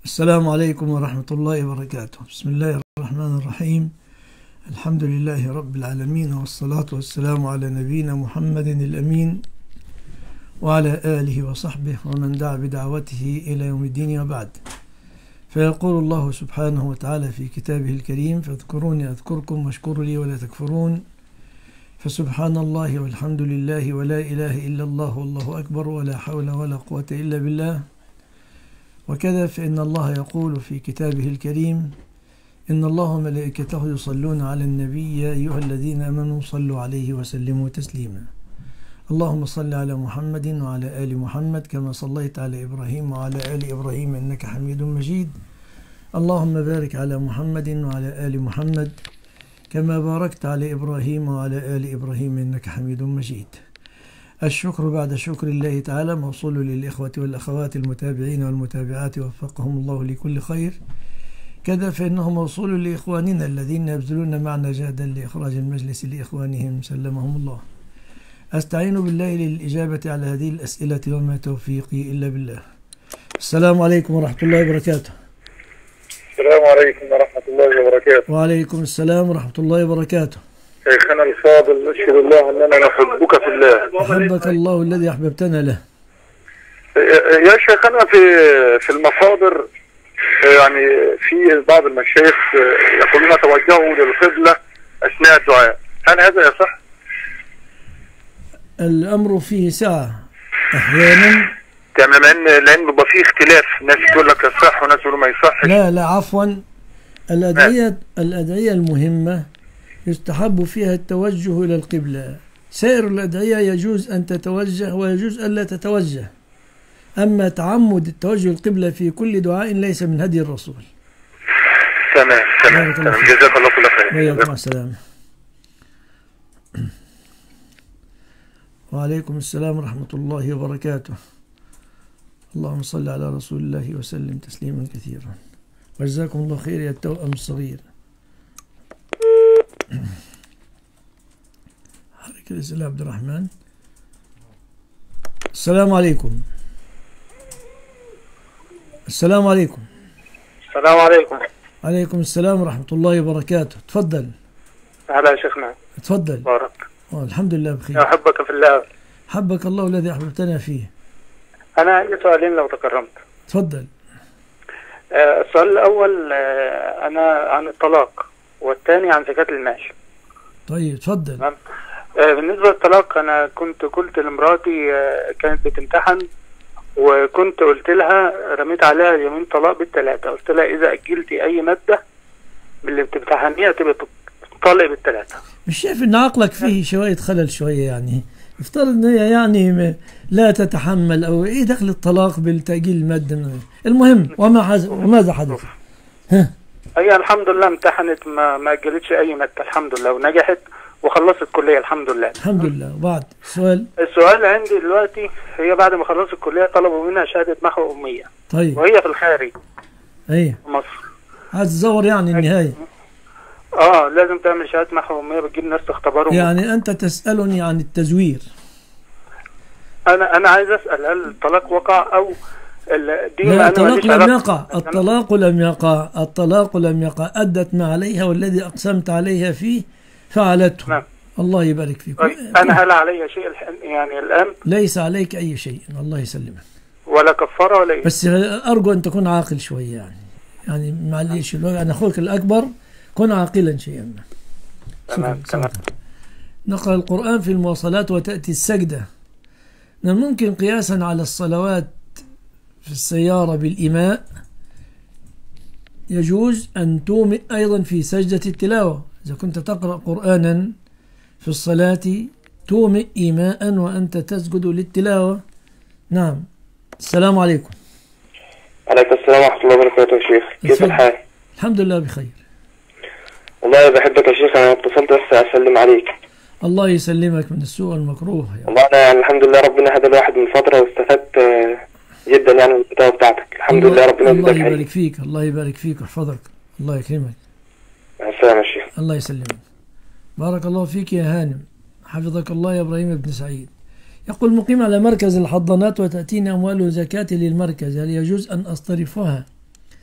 السلام عليكم ورحمة الله وبركاته. بسم الله الرحمن الرحيم. الحمد لله رب العالمين، والصلاة والسلام على نبينا محمد الأمين وعلى آله وصحبه ومن دعا بدعوته إلى يوم الدين، وبعد. فيقول الله سبحانه وتعالى في كتابه الكريم: فاذكروني أذكركم واشكروا لي ولا تكفرون. فسبحان الله والحمد لله ولا إله إلا الله والله أكبر ولا حول ولا قوة إلا بالله. وكذا فإن الله يقول في كتابه الكريم: إن الله وملائكته يصلون على النبي يا أيها الذين آمنوا صلوا عليه وسلموا تسليما. اللهم صل على محمد وعلى آل محمد كما صليت على إبراهيم وعلى آل إبراهيم إنك حميد مجيد. اللهم بارك على محمد وعلى آل محمد كما باركت على إبراهيم وعلى آل إبراهيم إنك حميد مجيد. الشكر بعد شكر الله تعالى موصول للإخوة والأخوات المتابعين والمتابعات، وفقهم الله لكل خير. كذا فإنه موصول لإخواننا الذين يبذلون معنا جهدا لإخراج المجلس لإخوانهم سلمهم الله. أستعين بالله للإجابة على هذه الأسئلة، وما توفيقي إلا بالله. السلام عليكم ورحمة الله وبركاته. السلام عليكم ورحمة الله وبركاته. وعليكم السلام ورحمة الله وبركاته. شيخنا الفاضل، أشهد الله أننا نحبك في الله. أحبك الله الذي أحببتنا له. يا شيخنا في المصادر يعني في بعض المشايخ يقولون توجهوا للقبلة أثناء الدعاء، هل هذا يصح؟ الأمر فيه سعة أحيانا. تماما، لأن بيبقى فيه اختلاف، ناس تقول لك يصح وناس يقولوا ما يصحش. لا عفوا، الأدعية المهمة يستحب فيها التوجه إلى القبلة. سائر الأدعية يجوز أن تتوجه ويجوز أن لا تتوجه، أما تعمد التوجه القبلة في كل دعاء ليس من هدي الرسول. تمام. جزاك الله كل خير. وإياكم السلام. وعليكم السلام ورحمة الله وبركاته. اللهم صل على رسول الله وسلم تسليما كثيرا. وجزاكم الله خير يا التوأم الصغير. حركة الإسلام عبد الرحمن. السلام عليكم. السلام عليكم. السلام عليكم. عليكم السلام ورحمة الله وبركاته. تفضل. هلا يا شيخنا. تفضل. بارك. الحمد لله بخير. أحبك في الله. حبك الله الذي أحببتنا فيه. أنا عندي سؤالين لو تكرمت. تفضل. السؤال الأول أنا عن الطلاق، والثاني عن زكاة المال. طيب تفضل. بالنسبة للطلاق، أنا كنت قلت لمراتي كانت بتمتحن، وكنت قلت لها رميت عليها يومين طلاق بالثلاثة. قلت لها إذا أجلتي أي مادة من اللي بتمتحنيها تبقى تطلق بالثلاثة. مش شايف إن عقلك فيه شوية خلل شوية؟ يعني يفترض إن هي يعني لا تتحمل، أو إيه دخل الطلاق بالتأجيل المادة؟ المهم وماذا حدث؟ هي الحمد لله امتحنت، ما أجلتش أي مادة الحمد لله، ونجحت وخلصت الكلية الحمد لله. الحمد لله. وبعد السؤال عندي دلوقتي، هي بعد ما خلصت الكلية طلبوا منها شهادة محو أمية. طيب. وهي في الخارج. ايه. في مصر. هتزور يعني النهاية. لازم تعمل شهادة محو أمية، بتجيب ناس تختبرهم. يعني أنت تسألني عن التزوير. أنا عايز أسأل، هل الطلاق وقع أو لا؟ الطلاق لم يقع. الطلاق لم يقع. أدت ما عليها، والذي أقسمت عليها فيه فعلته. نعم. الله يبارك فيك. أنا هل علي شيء يعني الآن؟ ليس عليك أي شيء، الله يسلمك. ولا كفارة ولا إيه؟ بس أرجو أن تكون عاقل شوية، يعني معليش، أنا أخوك الأكبر، كن عاقلا شيئا ما. تمام. نقرأ القرآن في المواصلات وتأتي السجدة. ممكن قياسا على الصلوات في السيارة بالإيماء يجوز أن تومئ أيضا في سجدة التلاوة. إذا كنت تقرأ قرآنا في الصلاة تومئ إيماء وأنت تسجد للتلاوة. نعم. السلام عليكم. عليكم السلام ورحمة الله وبركاته يا شيخ، كيف الحال؟ الحمد لله بخير. والله بحبك يا شيخ، أنا اتصلت بس أسلم عليك. الله يسلمك من السوء والمكروه. والله أنا يعني الحمد لله ربنا هدى الواحد من فترة، واستفدت جدا يعني من الكتابة بتاعتك. الحمد لله ربنا الله يبارك فيك. الله يبارك فيك ويحفظك. الله يكرمك. السلام يا شيخ. الله يسلمك. بارك الله فيك يا هانم، حفظك الله يا إبراهيم بن سعيد. يقول: مقيم على مركز الحضانات وتأتيني أموال زكاة للمركز، هل يجوز أن أصطرفها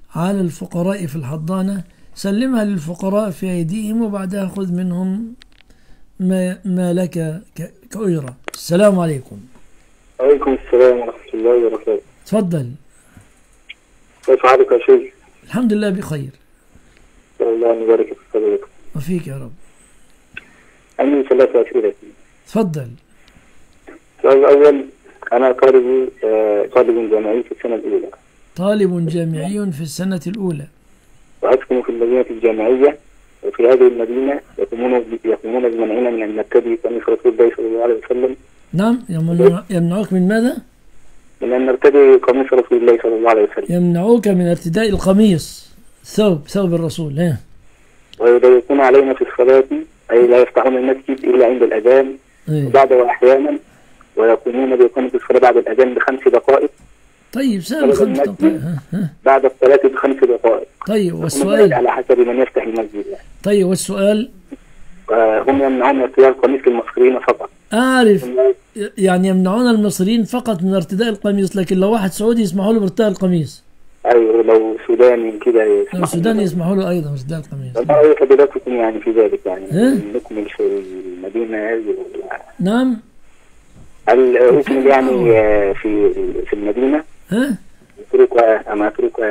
على الفقراء في الحضانة، سلمها للفقراء في أيديهم وبعدها خذ منهم ما لك كأجرة. السلام عليكم. وعليكم السلام ورحمة الله وبركاته. تفضل. كيف حالك يا شيخ؟ الحمد لله بخير. الله يبارك في صدرك. وفيك يا رب. عندي 3 أسئلة. تفضل. السؤال الأول، أنا طالب جامعي في السنة الأولى. طالب جامعي في السنة الأولى. وأسكن في المدينة الجامعية، وفي هذه المدينة يقومون بمنعنا من أن نرتدي قميص رسول الله صلى الله عليه وسلم. نعم، يمنعوك من ماذا؟ من أن نرتدي قميص رسول الله صلى الله عليه وسلم. يمنعوك من ارتداء القميص، ثوب الرسول. ويضيقون علينا في الصلاة، أي لا يفتحون المسجد إلا عند الأذان وبعده أحيانا، ويقومون بإقامة الصلاة بعد الأذان ب5 دقائق. طيب سهل، 5 دقائق. بعد الصلاة ب5 دقائق. طيب والسؤال؟ على حسب من يفتح المسجد. طيب والسؤال؟ هم يمنعون من ارتداء القميص للمصريين فقط. أعرف، يعني يمنعون المصريين فقط من ارتداء القميص، لكن لو واحد سعودي يسمحوا له بارتداء القميص. أيوه، لو سوداني كده لو سوداني يسمحوا له أيضا بارتداء القميص. ما رأي حضرتكم يعني في ذلك، يعني نكمل في المدينة هذه؟ نعم. هل أكمل يعني في المدينة؟ أتركها أم أتركها؟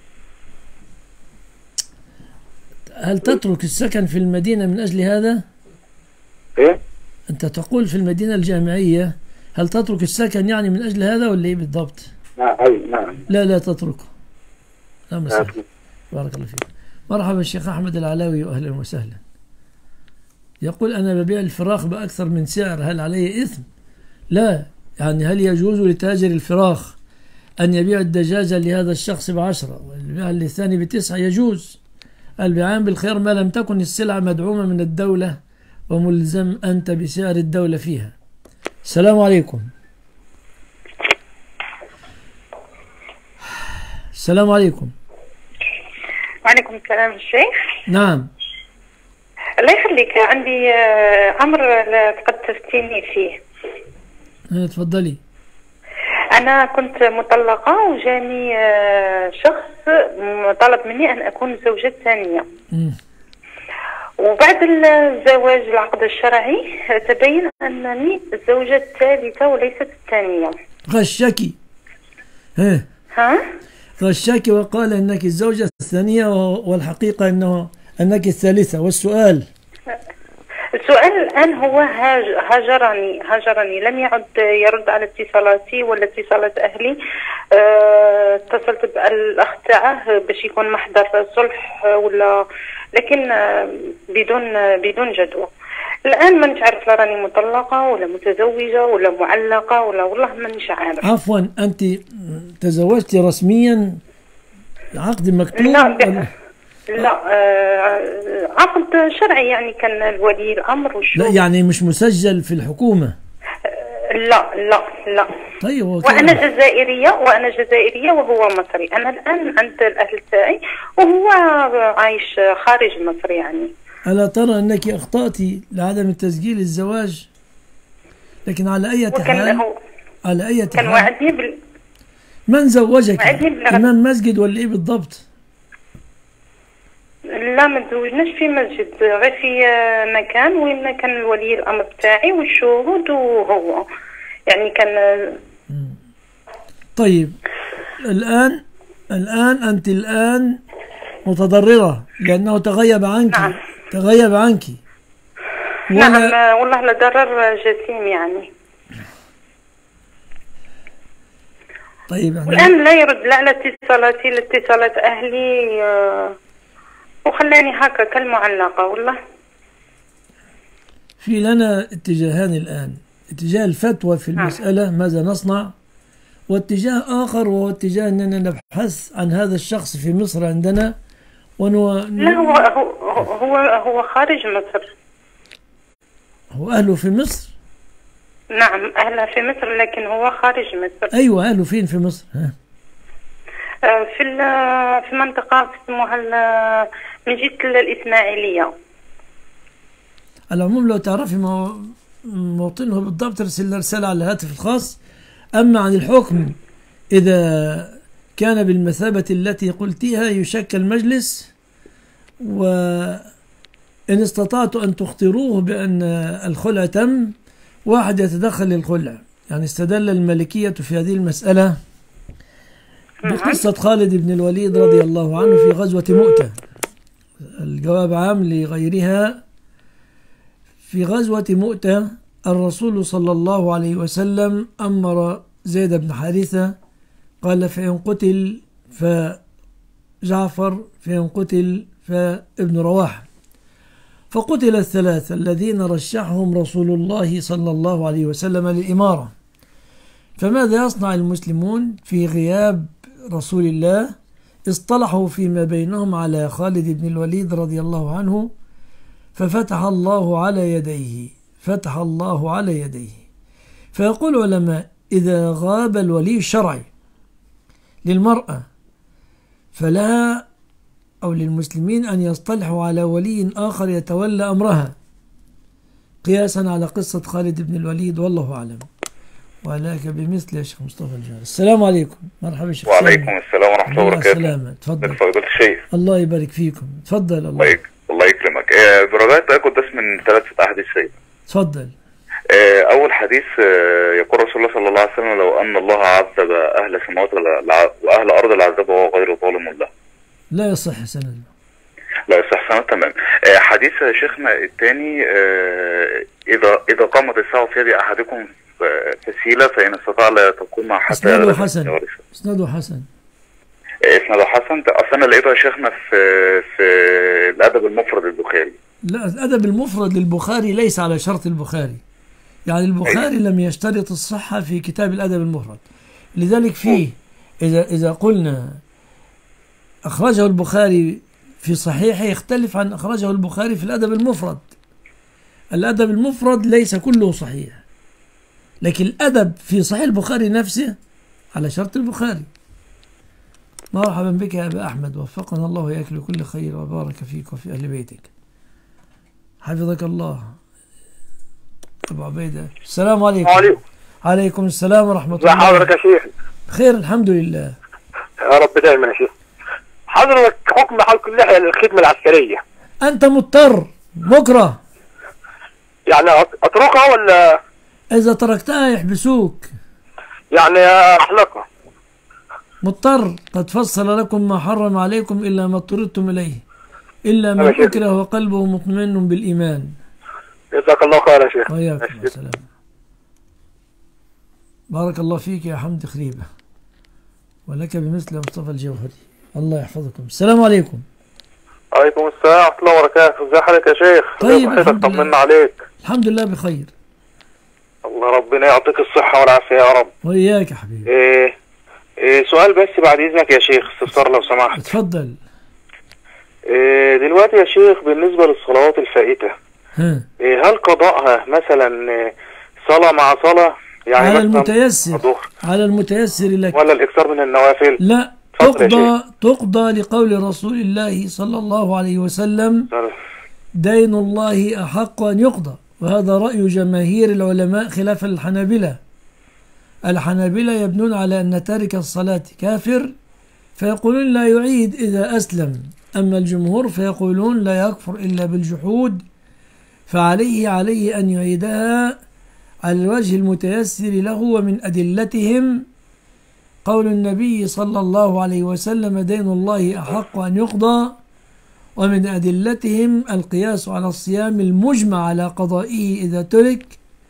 هل تترك السكن في المدينة من أجل هذا؟ إيه؟ أنت تقول في المدينة الجامعية، هل تترك السكن يعني من أجل هذا ولا إيه بالضبط؟ نعم. لا تتركه. لا مساء. بارك الله فيك. مرحبا الشيخ أحمد العلاوي وأهلا وسهلا. يقول أنا ببيع الفراخ بأكثر من سعر، هل علي إثم؟ لا، يعني هل يجوز لتاجر الفراخ أن يبيع الدجاجة لهذا الشخص ب10 ويبيع للثاني ب9؟ يجوز. البيعان بالخير ما لم تكن السلعة مدعومة من الدولة وملزم أنت بسعر الدولة فيها. السلام عليكم. السلام عليكم. وعليكم السلام الشيخ. نعم. الله يخليك، عندي أمر قد تفتيني فيه. تفضلي. أنا كنت مطلقة وجاني شخص طلب مني أن أكون الزوجة الثانية. وبعد الزواج العقد الشرعي تبين أنني الزوجة الثالثة وليست الثانية. غشكي. غشكي وقال أنك الزوجة الثانية والحقيقة أنك الثالثة. والسؤال؟ السؤال الآن هو هاجرني، لم يعد يرد على اتصالاتي ولا اتصالات أهلي. اتصلت بالأخ تاعه باش يكون محضر صلح لكن بدون جدوى. الآن ما نعرف، لا راني مطلقة ولا متزوجة ولا معلقة ولا والله ما نش عارف. عفوا، أنت تزوجتي رسميا عقد مكتوب؟ لا، عقد شرعي، يعني كان الولي الأمر والشو. لا يعني مش مسجل في الحكومة؟ لا. طيب وأنا جزائرية وهو مصري. أنا الآن عند الأهل تاعي وهو عايش خارج مصر يعني. ألا ترى أنك أخطأت لعدم تسجيل الزواج؟ لكن على أي حال كان وعدني من زوجك؟ إمام مسجد ولا إيه بالضبط؟ لا، ما تزوجناش في مسجد، غير في مكان وين كان الولي الأمر بتاعي والشهود وهو يعني كان. طيب الآن أنت الآن متضررة لأنه تغيب عنك. نعم. تغيب عنك. نعم والله لضرر جسيم يعني. طيب والآن لا يرد لا على اتصالاتي لا اتصالات أهلي، وخلاني هكا كالمعلقة والله. في لنا اتجاهان الآن، اتجاه الفتوى في المسألة ماذا نصنع، واتجاه آخر وهو اتجاه أننا نبحث عن هذا الشخص في مصر عندنا لا، هو خارج مصر. هو أهله في مصر؟ نعم أهله في مصر لكن هو خارج مصر. أيوة، أهله فين في مصر؟ في منطقة اسمها من جهة الإسماعيلية. على العموم لو تعرفي موطنه بالضبط ارسل رسالة على الهاتف الخاص. أما عن الحكم إذا كان بالمثابة التي قلتها يشكل مجلس، وإن استطعتوا أن تخطروه بأن الخلع تم واحد يتدخل للخلع. يعني استدل المالكية في هذه المسألة بقصة خالد بن الوليد رضي الله عنه في غزوة مؤتة. الجواب عام لغيرها. في غزوة مؤتة الرسول صلى الله عليه وسلم أمر زيد بن حارثة، قال فإن قتل فجعفر، فإن قتل فابن رواحة، فقتل الثلاثة الذين رشحهم رسول الله صلى الله عليه وسلم للإمارة. فماذا يصنع المسلمون في غياب رسول الله؟ اصطلحوا فيما بينهم على خالد بن الوليد رضي الله عنه، ففتح الله على يديه، فتح الله على يديه. فيقول العلماء إذا غاب الولي الشرعي للمرأة فلها أو للمسلمين أن يصطلحوا على ولي آخر يتولى أمرها، قياسا على قصة خالد بن الوليد، والله أعلم. ولك بمثل يا شيخ مصطفى الجاري. السلام عليكم. مرحبا شيخ. وعليكم السلام ورحمة الله وبركاته. السلامة. تفضل. فضيلة الشيخ. الله يبارك فيكم. تفضل. الله يكرمك. برجاء تأكد بس من 3 أحاديث سيدة. تفضل. أول حديث يقول رسول الله صلى الله عليه وسلم لو أن الله عذب أهل السماوات وأهل الأرض العذاب وهو غير ظالم له. لا يصح سند. لا يصح سند. تمام. حديث شيخنا الثاني إذا قامت الساعة في يد أحدكم فسيلة فإن استطاع لا تقوم حتى اسناده حسن. اسناده حسن. اسناده حسن. أصل أنا لقيته يا شيخنا في الأدب المفرد البخاري. لا، الأدب المفرد للبخاري ليس على شرط البخاري. يعني البخاري لم يشترط الصحة في كتاب الأدب المفرد، لذلك فيه إذا قلنا أخرجه البخاري في صحيحه يختلف عن أخرجه البخاري في الأدب المفرد. الأدب المفرد ليس كله صحيح، لكن الأدب في صحيح البخاري نفسه على شرط البخاري. مرحبا بك يا أبا أحمد، وفقنا الله وإياك لكل خير وبارك فيك وفي أهل بيتك. حفظك الله. أبو عبيدة. السلام عليكم. وعليكم. عليكم السلام ورحمة الله. ازي حضرتك يا شيخ؟ خير الحمد لله. يا رب دايما يا شيخ. حضرتك حكم حلق اللحية للخدمة العسكرية. أنت مضطر مكره. يعني أتركها ولا؟ إذا تركتها يحبسوك. يعني أحلقها. مضطر. قد فصل لكم ما حرم عليكم إلا ما اضطررتم إليه إلا من أكره وقلبه مطمئن بالإيمان. جزاك الله خير يا شيخ. وإياكم السلام. بارك الله فيك يا حمد خريبة، ولك بمثل مصطفى الجوهري. الله يحفظكم. السلام عليكم. وعليكم السلام ورحمة الله وبركاته. ازي حضرتك يا شيخ؟ طيب الحمد لله. طمنا عليك. الحمد لله بخير. الله ربنا يعطيك الصحة والعافية يا رب. وإياك يا حبيبي. سؤال بس بعد إذنك يا شيخ، استفسار لو سمحت. اتفضل. دلوقتي يا شيخ بالنسبة للصلوات الفائتة، هل قضاءها مثلا صلاة مع صلاة؟ يعني على المتيسر، على المتيسر لك، ولا الإكثار من النوافل؟ لا، تقضى لقول رسول الله صلى الله عليه وسلم دين الله أحق أن يقضى، وهذا رأي جماهير العلماء خلافا للحنابلة. الحنابلة يبنون على أن تارك الصلاة كافر فيقولون لا يعيد إذا أسلم، أما الجمهور فيقولون لا يكفر إلا بالجحود، فعليه أن يعيدها على الوجه المتيسر له. ومن أدلتهم قول النبي صلى الله عليه وسلم دين الله أحق أن يقضى، ومن أدلتهم القياس على الصيام المجمع على قضائه إذا ترك،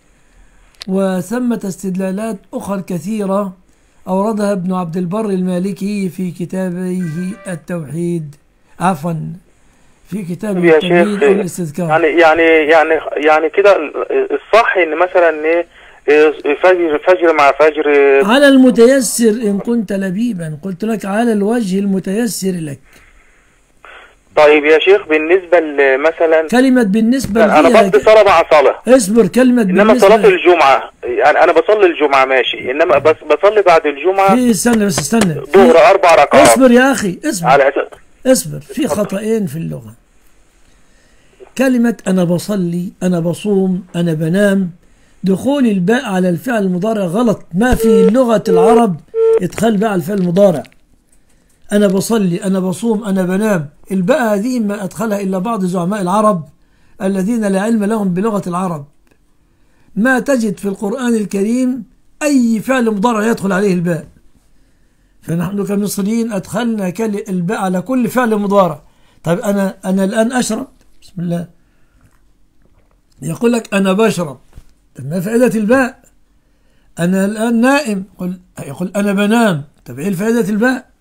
وثمة استدلالات أخرى كثيرة أوردها ابن عبد البر المالكي في كتابه التوحيد، عفوا في كتابه التوحيد والاستذكار. يعني كده الصح ان مثلا فجر مع فجر على المتيسر. إن كنت لبيبا قلت لك على الوجه المتيسر لك. طيب يا شيخ بالنسبة مثلا كلمة بالنسبة أنا بصلي صلاة مع صلاة، اصبر. كلمة إنما بالنسبة صلاة الجمعة يعني أنا بصلي الجمعة ماشي، إنما بصلي بعد الجمعة استنى ظهر 4 ركعات. اصبر يا أخي اصبر. في اتفضل. خطأين في اللغة. كلمة أنا بصلي، أنا بصوم، أنا بنام، دخول الباء على الفعل المضارع غلط. ما في لغة العرب إدخال باء على الفعل المضارع. أنا بصلي، أنا بصوم، أنا بنام. الباء هذه ما أدخلها إلا بعض زعماء العرب الذين لا علم لهم بلغة العرب. ما تجد في القرآن الكريم أي فعل مضارع يدخل عليه الباء، فنحن كمصريين أدخلنا الباء على كل فعل مضارع. طيب أنا الآن أشرب، بسم الله، يقول لك أنا بشرب، طب ما فائدة الباء؟ أنا الآن نائم، يقول أنا بنام، طب إيه فائدة الباء؟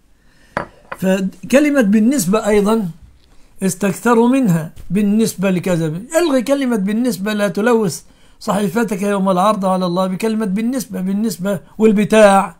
فكلمة بالنسبة أيضا استكثروا منها، بالنسبة لكذا. الغي كلمة بالنسبة، لا تلوث صحيفتك يوم العرض على الله بكلمة بالنسبة والبتاع.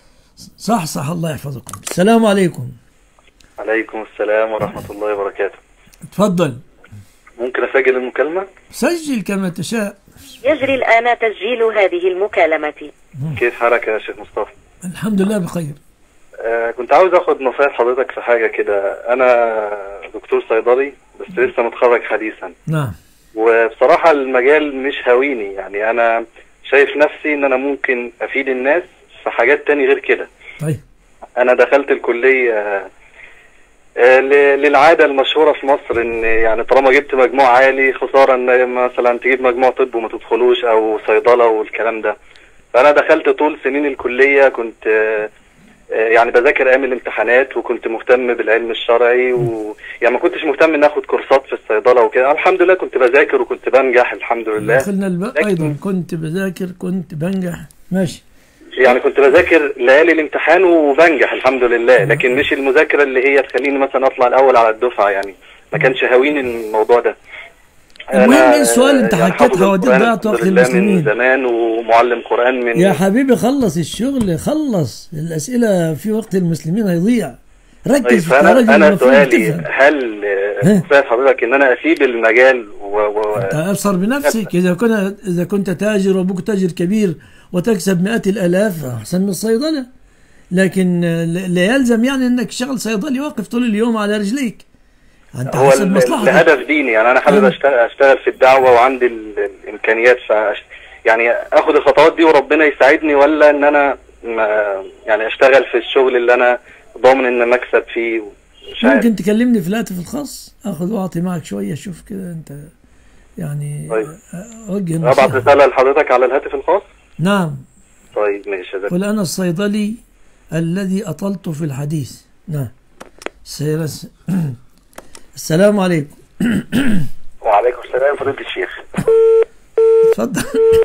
صح الله يحفظكم. السلام عليكم. عليكم السلام ورحمة الله وبركاته. تفضل. ممكن أسجل المكالمة؟ سجل كما تشاء. يجري الآن تسجيل هذه المكالمة. كيف حالك يا شيخ مصطفى؟ الحمد لله بخير. كنت عاوز أخذ نصائح حضرتك في حاجة كده. أنا دكتور صيدلي بس لسه متخرج حديثا. نعم. وبصراحة المجال مش هاويني، يعني أنا شايف نفسي إن أنا ممكن أفيد الناس في حاجات تاني غير كده. طيب. أنا دخلت الكلية للعادة المشهورة في مصر إن يعني طالما جبت مجموع عالي خسارة إن مثلا تجيب مجموع طب وما تدخلوش أو صيدلة والكلام ده. فأنا دخلت طول سنين الكلية كنت يعني بذاكر أيام الامتحانات، وكنت مهتم بالعلم الشرعي، ويعني ما كنتش مهتم إن آخد كورسات في الصيدلة وكده. الحمد لله كنت بذاكر وكنت بنجح الحمد لله. دخلنا الباء أيضا، كنت بذاكر كنت بنجح، ماشي. يعني كنت بذاكر ليالي الامتحان وبنجح الحمد لله، لكن مش المذاكرة اللي هي تخليني مثلا أطلع الأول على الدفعة، يعني ما كانش هاوين الموضوع ده. المهم ايه السؤال انت حكيتها وديت ضيعت وقت المسلمين من زمان ومعلم قرآن من يا حبيبي. خلص الشغل، خلص الأسئلة في وقت المسلمين هيضيع. ركز في الراجل. أنا سؤالي هل سؤال حضرتك ان انا اسيب المجال انت ابصر بنفسك. اذا كنت تاجر وابوك تاجر كبير وتكسب مئات الآلاف احسن من الصيدلة، لكن لا يلزم يعني انك شغل صيدلي واقف طول اليوم على رجليك. انت هو حسب مصلحتك. الهدف ديني، يعني انا حابب اشتغل في الدعوة وعندي الامكانيات، يعني اخد الخطوات دي وربنا يساعدني، ولا ان انا يعني اشتغل في الشغل اللي انا ضامن ان مكسب فيه. ممكن تكلمني في الهاتف الخاص، اخذ واعطي معك شوية، شوف كده انت يعني. طيب. اوجه ابعت رسالة لحضرتك على الهاتف الخاص. نعم. طيب ماشي. قل انا الصيدلي الذي اطلت في الحديث. نعم. السلام عليكم. وعليكم السلام فضيلة الشيخ. تفضل.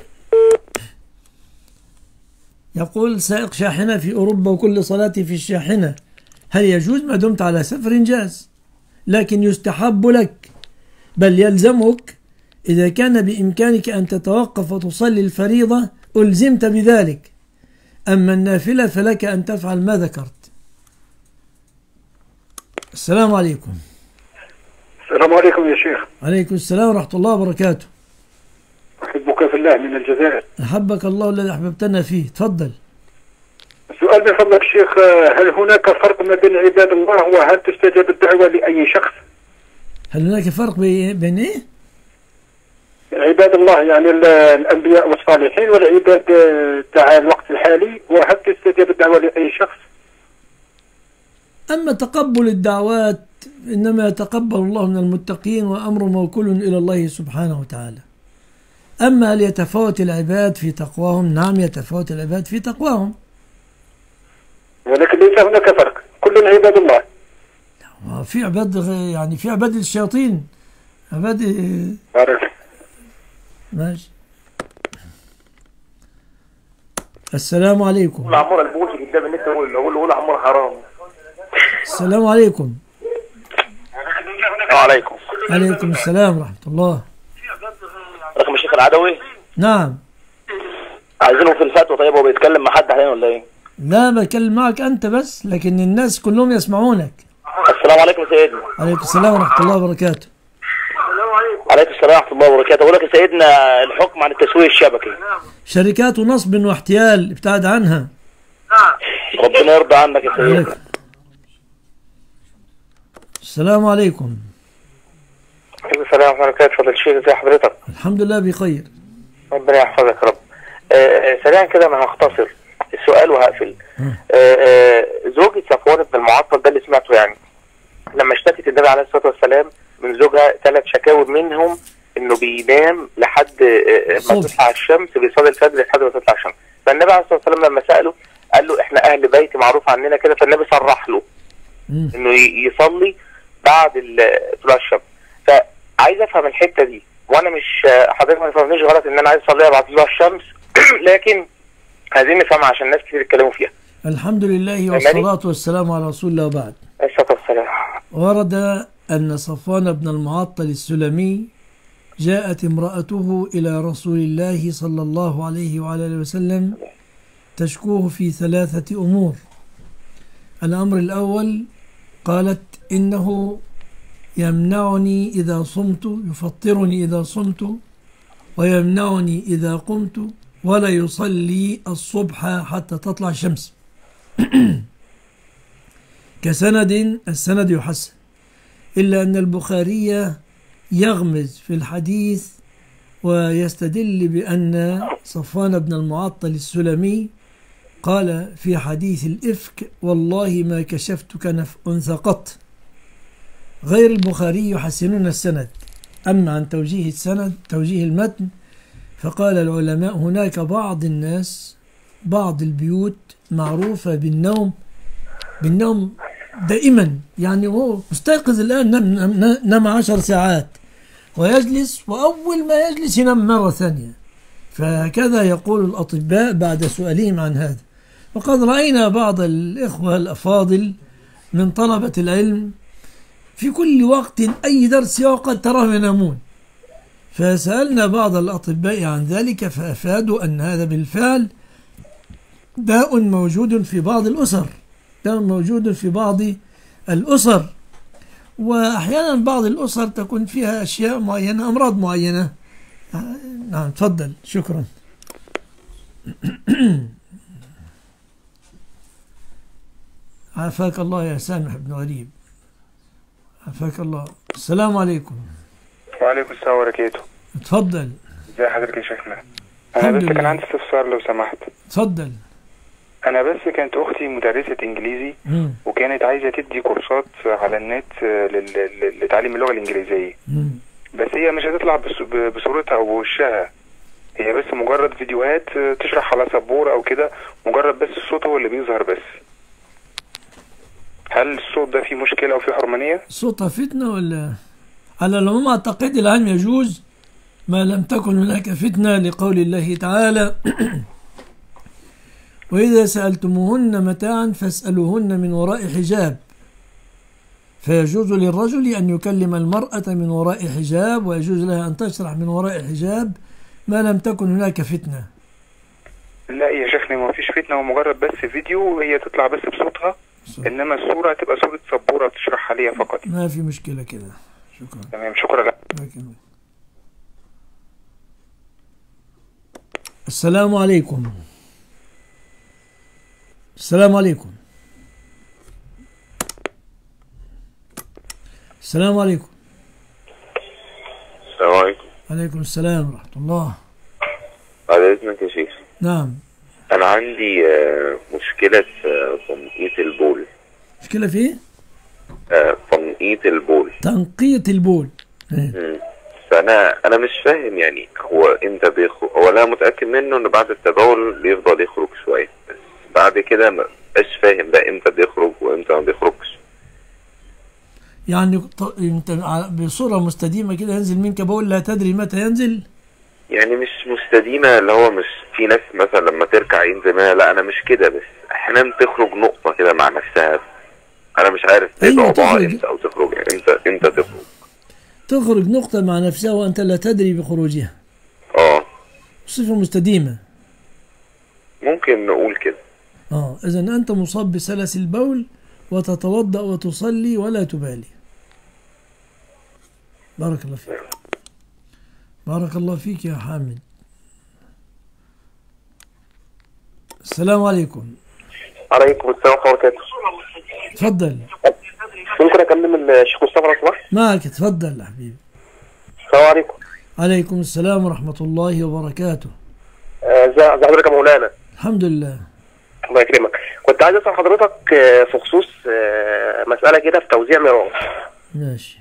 يقول سائق شاحنة في أوروبا وكل صلاتي في الشاحنة، هل يجوز؟ ما دمت على سفر جاز، لكن يستحب لك بل يلزمك إذا كان بإمكانك أن تتوقف وتصلي الفريضة ألزمت بذلك، أما النافلة فلك أن تفعل ما ذكرت. السلام عليكم. السلام عليكم يا شيخ. عليكم السلام ورحمة الله وبركاته. أحبك في الله من الجزائر. أحبك الله الذي أحببتنا فيه. تفضل. السؤال من فضلك شيخ، هل هناك فرق ما بين عباد الله وهل تستجاب الدعوة لأي شخص؟ هل هناك فرق بين إيه؟ عباد الله يعني الأنبياء والصالحين والعباد تاع الوقت الحالي، وهل تستجاب الدعوة لأي شخص؟ أما تقبل الدعوات إنما يتقبل الله من المتقين، وأمر موكول إلى الله سبحانه وتعالى. أما هل يتفاوت العباد في تقواهم؟ نعم يتفاوت العباد في تقواهم، ولكن ليس هناك فرق، كل عباد الله. في عباد يعني في عباد الشياطين، عباد ماشي. السلام عليكم. عمور البوسي قدام النت اقول عمور حرام. السلام عليكم. وعليكم. عليكم السلام ورحمة الله. رقم الشيخ العدوي. نعم. عايزينه في الفتوى. طيب هو بيتكلم مع حد حاليا ولا ايه؟ لا بكلم معك أنت بس، لكن الناس كلهم يسمعونك. السلام عليكم سيدنا. عليكم السلام ورحمة الله وبركاته. عليكم السلام ورحمة الله وبركاته. أقول لك يا سيدنا الحكم عن التسويق الشبكي. شركات نصب واحتيال ابتعد عنها. ربنا يرضى عنك يا سيدنا. السلام عليكم. عليكم السلام ورحمة الله وبركاته. فضل الشيخ ازي حضرتك؟ الحمد لله بخير. ربنا يحفظك يا رب. سريعا كده انا هختصر. السؤال وهقفل. زوجة صفوان بن المعطل ده اللي سمعته يعني لما اشتكت النبي عليه الصلاة والسلام من زوجها 3 شكاوى منهم انه بينام لحد ما تطلع الشمس، بيصلي الفجر لحد ما تطلع الشمس. فالنبي عليه الصلاة والسلام لما سأله قال له احنا اهل بيت معروف عننا كده، فالنبي صرح له انه يصلي بعد طلوع الشمس. فعايز افهم الحتة دي، وانا مش حضرتك ما تفهمنيش غلط ان انا عايز اصليها بعد طلوع الشمس لكن عايزين نفهمها عشان الناس كتير يتكلموا فيها. الحمد لله والصلاة والسلام على رسول الله وبعد. الصلاة والسلام. ورد أن صفوان بن المعطل السلمي جاءت امرأته إلى رسول الله صلى الله عليه وعلى آله وسلم تشكوه في 3 أمور. الأمر الأول قالت إنه يمنعني إذا صمت، يفطرني إذا صمت ويمنعني إذا قمت ولا يصلي الصبح حتى تطلع الشمس. السند يحسن، إلا أن البخاري يغمز في الحديث ويستدل بأن صفوان بن المعطل السلمي قال في حديث الإفك والله ما كشفتك أنثى قط. غير البخاري يحسنون السند. أما عن توجيه السند توجيه المتن فقال العلماء هناك بعض الناس بعض البيوت معروفة بالنوم دائما، يعني هو مستيقظ الآن نام 10 ساعات ويجلس، وأول ما يجلس ينام مرة ثانية. فهكذا يقول الأطباء بعد سؤالهم عن هذا. وقد رأينا بعض الإخوة الأفاضل من طلبة العلم في كل وقت أي درس يوقد تراهم ينامون، فسألنا بعض الأطباء عن ذلك فأفادوا أن هذا بالفعل داء موجود في بعض الأسر، وأحيانا بعض الأسر تكون فيها أشياء معينة، أمراض معينة. نعم تفضل. شكرا. عافاك الله يا سامح بن غريب، عافاك الله. السلام عليكم. وعليكم السلام وبركاته. تفضل. ازي حضرتك يا شيخنا؟ انا بس كان عندي استفسار لو سمحت. تفضل. انا بس كانت اختي مدرسة انجليزي وكانت عايزة تدي كورسات على النت لتعليم اللغة الانجليزية، بس هي مش هتطلع بصورتها او بوشها، هي بس مجرد فيديوهات تشرح على سبورة او كده، مجرد بس الصوت هو اللي بيظهر بس. هل الصوت ده فيه مشكلة او فيه حرمانية؟ صوتها فتنة ولا؟ على العموم اعتقد الآن يجوز ما لم تكن هناك فتنة، لقول الله تعالى وإذا سألتموهن متاعا فاسألوهن من وراء حجاب، فيجوز للرجل أن يكلم المرأة من وراء حجاب، ويجوز لها أن تشرح من وراء حجاب ما لم تكن هناك فتنة. لا يا شيخنا ما فيش فتنة، ومجرد بس فيديو وهي تطلع بس بصوتها، إنما الصورة هتبقى صورة سبورة تشرح عليها فقط. ما في مشكلة كده. شكرا. تمام شكرا لك. السلام عليكم. السلام عليكم. السلام عليكم. السلام عليكم. عليكم السلام ورحمة الله. بعد إذنك يا شيخ. نعم. أنا عندي مشكلة في تنقية البول. مشكلة في إيه؟ تنقية البول. تنقية البول. فأنا مش فاهم يعني هو إمتى بيخرج، هو أنا متأكد منه إنه بعد التبول بيفضل يخرج شوية، بس بعد كده مش فاهم بقى إمتى بيخرج وإمتى ما بيخرجش. يعني أنت بصورة مستديمة كده ينزل منك بول لا تدري متى ينزل؟ يعني مش مستديمة، اللي هو مش في ناس مثلا لما تركع ينزل منها، لا أنا مش كده، بس أحيانا تخرج نقطة كده مع نفسها، أنا مش عارف تقطعها إمتى أو تخرج، يعني إمتى تخرج نقطة مع نفسها وأنت لا تدري بخروجها. صفة مستديمة. ممكن نقول كده. إذا أنت مصاب بسلس البول وتتوضأ وتصلي ولا تبالي. بارك الله فيك. بارك الله فيك يا حامد. السلام عليكم. عليكم السلام ورحمة الله وبركاته. تفضل. ممكن أكلم الشيخ مصطفى لو سمحت؟ معك تفضل يا حبيبي. السلام عليكم. عليكم السلام ورحمة الله وبركاته. ازي حضرتك يا مولانا؟ الحمد لله. الله يكرمك. كنت عايز اسال حضرتك في خصوص مساله كده في توزيع ميراث. ماشي.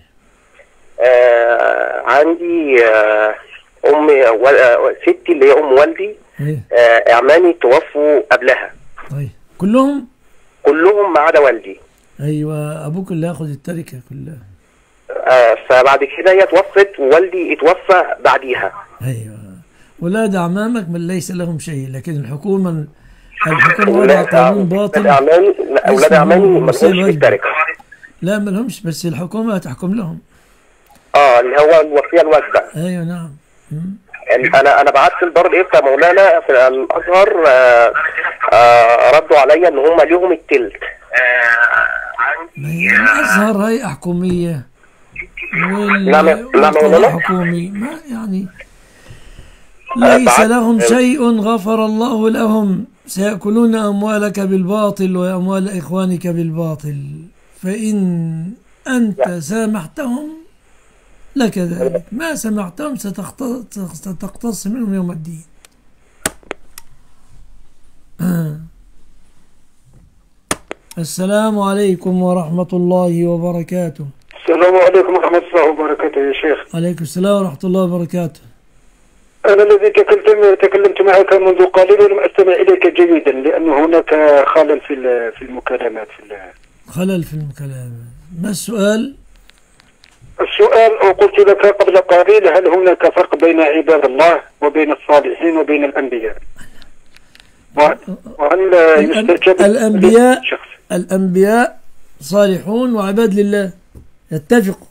عندي امي ستي اللي هي ام والدي اعمامي توفوا قبلها. طيب كلهم ما عدا والدي. ايوه ابوك اللي هياخد التركه كلها. فبعد كده هي توفت ووالدي اتوفى بعديها. ايوه ولاد اعمامك من ليس لهم شيء، لكن الحكومه وضع قانون باطل. اولاد اعمامي ما لهمش في التركه. لا ما لهمش، بس الحكومه هتحكم لهم. اللي هو الوصيه الواجبه. ايوه نعم. انا بعت لدار الافتاء مولانا في الازهر، ردوا عليا ان هم ليهم التلت. الازهر هيئه حكوميه والقضاء حكومي، ما يعني ليس لهم شيء غفر الله لهم، سيأكلون أموالك بالباطل وأموال إخوانك بالباطل، فإن أنت سامحتهم لك ذلك، ما سمعتهم ستقتص منهم يوم الدين. السلام عليكم ورحمة الله وبركاته. السلام عليكم ورحمة الله وبركاته يا شيخ. عليكم السلام ورحمة الله وبركاته. أنا الذي تكلمت معك منذ قليل ولم أستمع إليك جيدا، لأن هناك خلل في المكالمات. خلل في المكالمات. ما السؤال؟ السؤال قلت لك قبل قليل: هل هناك فرق بين عباد الله وبين الصالحين وبين الأنبياء؟ وهل يستجاب الأنبياء صالحون وعباد لله يتفقوا.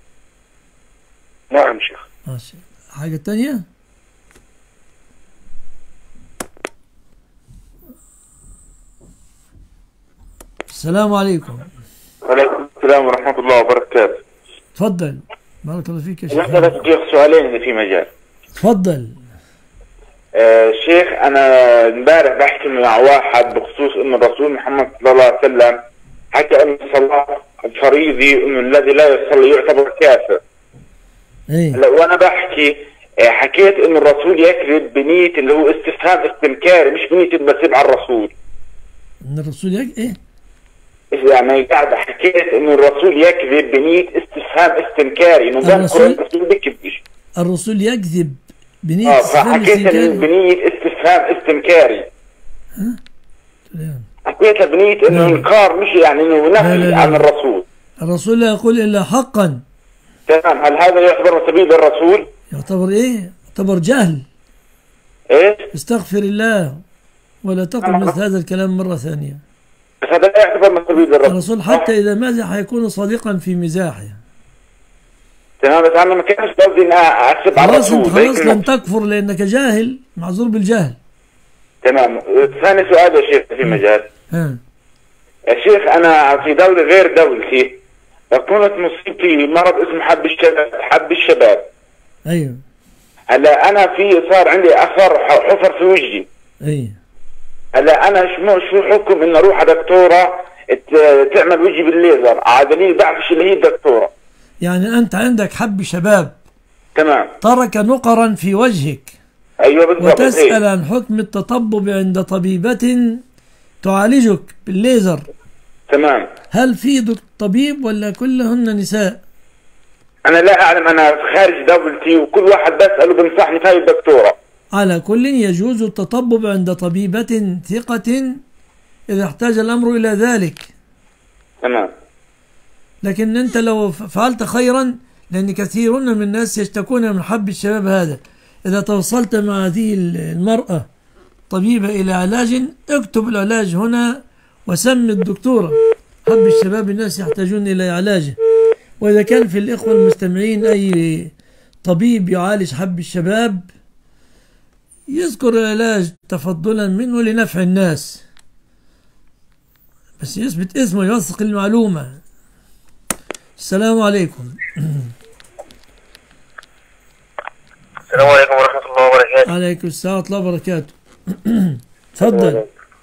نعم شيخ. ماشي. حاجة تانية؟ السلام عليكم. وعليكم السلام ورحمة الله وبركاته. تفضل. بارك الله فيك يا شيخ. نحن بس سؤالين إذا في مجال. تفضل. شيخ أنا امبارح بحكي مع واحد بخصوص إن الرسول محمد صلى الله عليه وسلم حكى إن الصلاة فريضي وإنه الذي لا يصلي يعتبر كافر. وأنا بحكي حكيت إن الرسول يكذب بنية اللي هو استفهام استنكاري، مش بنية بسيب على الرسول. إن الرسول إيه؟ يعني قاعد حكيت إنه الرسول يكذب بنية استفهام استنكاري، إنه الرسول بيكذبش. الرسول يكذب بنية استفهام استنكاري. بنية استفهام استنكاري. حكيتها بنية إنه إنكار، مش يعني إنه نفي عن الرسول. الرسول لا يقول إلا حقا. تمام. هل هذا يعتبر سبيل الرسول؟ يعتبر إيه؟ يعتبر جهل. إيه؟ استغفر الله ولا تقل مثل هذا الكلام مرة ثانية. بس هذا لا يعتبر من سبيل الرسول. الرسول حتى إذا مازح هيكون صادقا في مزاحه. تمام. بس أنا ما كانش قصدي إن أحسب على الرسول. خلاص لن تكفر لأنك جاهل، معذور بالجهل. تمام. ثاني سؤال يا شيخ في مجال. يا شيخ أنا في دولة غير دولتي كانت مصيبتي مرض اسمه حب الشباب. ايوه. هلا انا صار عندي اثر حفر في وجهي. ايوه. هلا انا شو حكم ان اروح على دكتوره تعمل وجهي بالليزر على دليل بعرفش اللي هي الدكتوره. يعني انت عندك حب شباب. تمام. ترك نقرا في وجهك. ايوه بالضبط. وتسأل عن حكم التطبب عند طبيبة تعالجك بالليزر. تمام. هل في طبيب ولا كلهن نساء؟ أنا لا أعلم، أنا خارج دولتي وكل واحد بسأله بنصحني في هاي الدكتورة. على كل يجوز التطبب عند طبيبة ثقة إذا احتاج الأمر إلى ذلك. تمام. لكن أنت لو فعلت خيرا، لأن كثيرون من الناس يشتكون من حب الشباب هذا، إذا توصلت مع هذه المرأة طبيبة إلى علاج، اكتب العلاج هنا وسمي الدكتورة. حب الشباب الناس يحتاجون إلى علاجه. وإذا كان في الإخوة المستمعين أي طبيب يعالج حب الشباب يذكر العلاج تفضلا منه لنفع الناس، بس يثبت اسمه يوثق المعلومة. السلام عليكم. السلام عليكم ورحمة الله وبركاته. عليكم السلام ورحمة الله وبركاته. تفضل.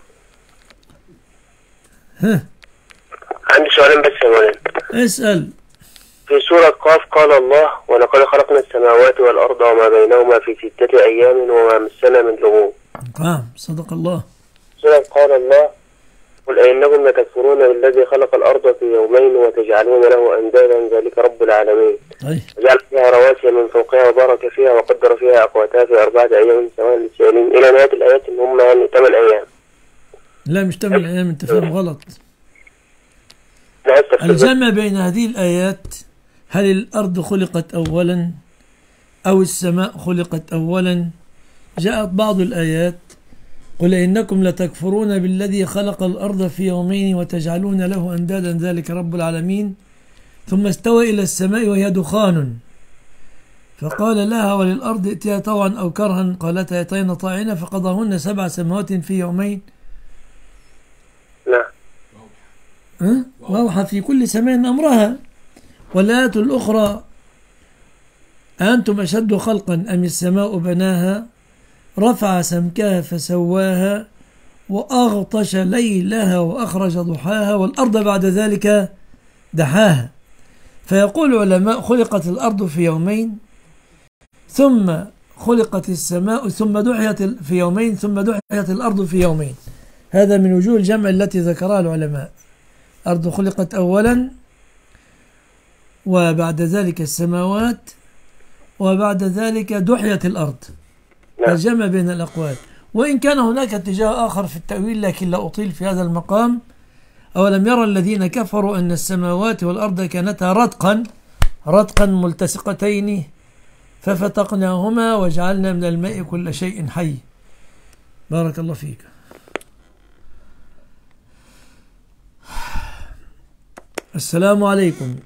عندي سؤالين بس يا مولانا. اسأل. في سورة قاف قال الله: ولقد خلقنا السماوات والأرض وما بينهما في 6 أيام وما مسنا من لغوب. صدق الله. سورة قال الله: قل أئنكم لتكفرون بالذي خلق الأرض في يومين وتجعلون له أندادا ذلك رب العالمين. وجعل فيها رواسي من فوقها وبارك فيها وقدر فيها أقواتها في 4 أيام سواء للسائلين إلى نهاية الآيات إن هم يعني 8 أيام. لا مش 8 أيام، أنت فاهم غلط. الجمع بين هذه الآيات: هل الأرض خلقت أولا أو السماء خلقت أولا؟ جاءت بعض الآيات: قل إنكم لتكفرون بالذي خلق الأرض في يومين وتجعلون له أندادا ذلك رب العالمين، ثم استوى إلى السماء وهي دخان فقال لها وللأرض ائتيا طوعا أو كرها قالتا أتينا طائعين فقضاهن 7 سماوات في يومين. لا وأوحى في كل سماء أمرها. والآيات الأخرى: أنتم أشد خلقا أم السماء بناها رفع سمكها فسواها وأغطش ليلها وأخرج ضحاها والأرض بعد ذلك دحاها. فيقول العلماء: خلقت الأرض في يومين ثم خلقت السماء ثم دحيت في يومين ثم دحيت الأرض في يومين. هذا من وجوه الجمع التي ذكرها العلماء. الأرض خلقت أولا وبعد ذلك السماوات وبعد ذلك دحيت الأرض. الجمع بين الأقوال، وإن كان هناك اتجاه آخر في التأويل لكن لا أطيل في هذا المقام. أولم يرى الذين كفروا أن السماوات والأرض كانتا رتقا ملتصقتين ففتقناهما وجعلنا من الماء كل شيء حي. بارك الله فيك. السلام عليكم.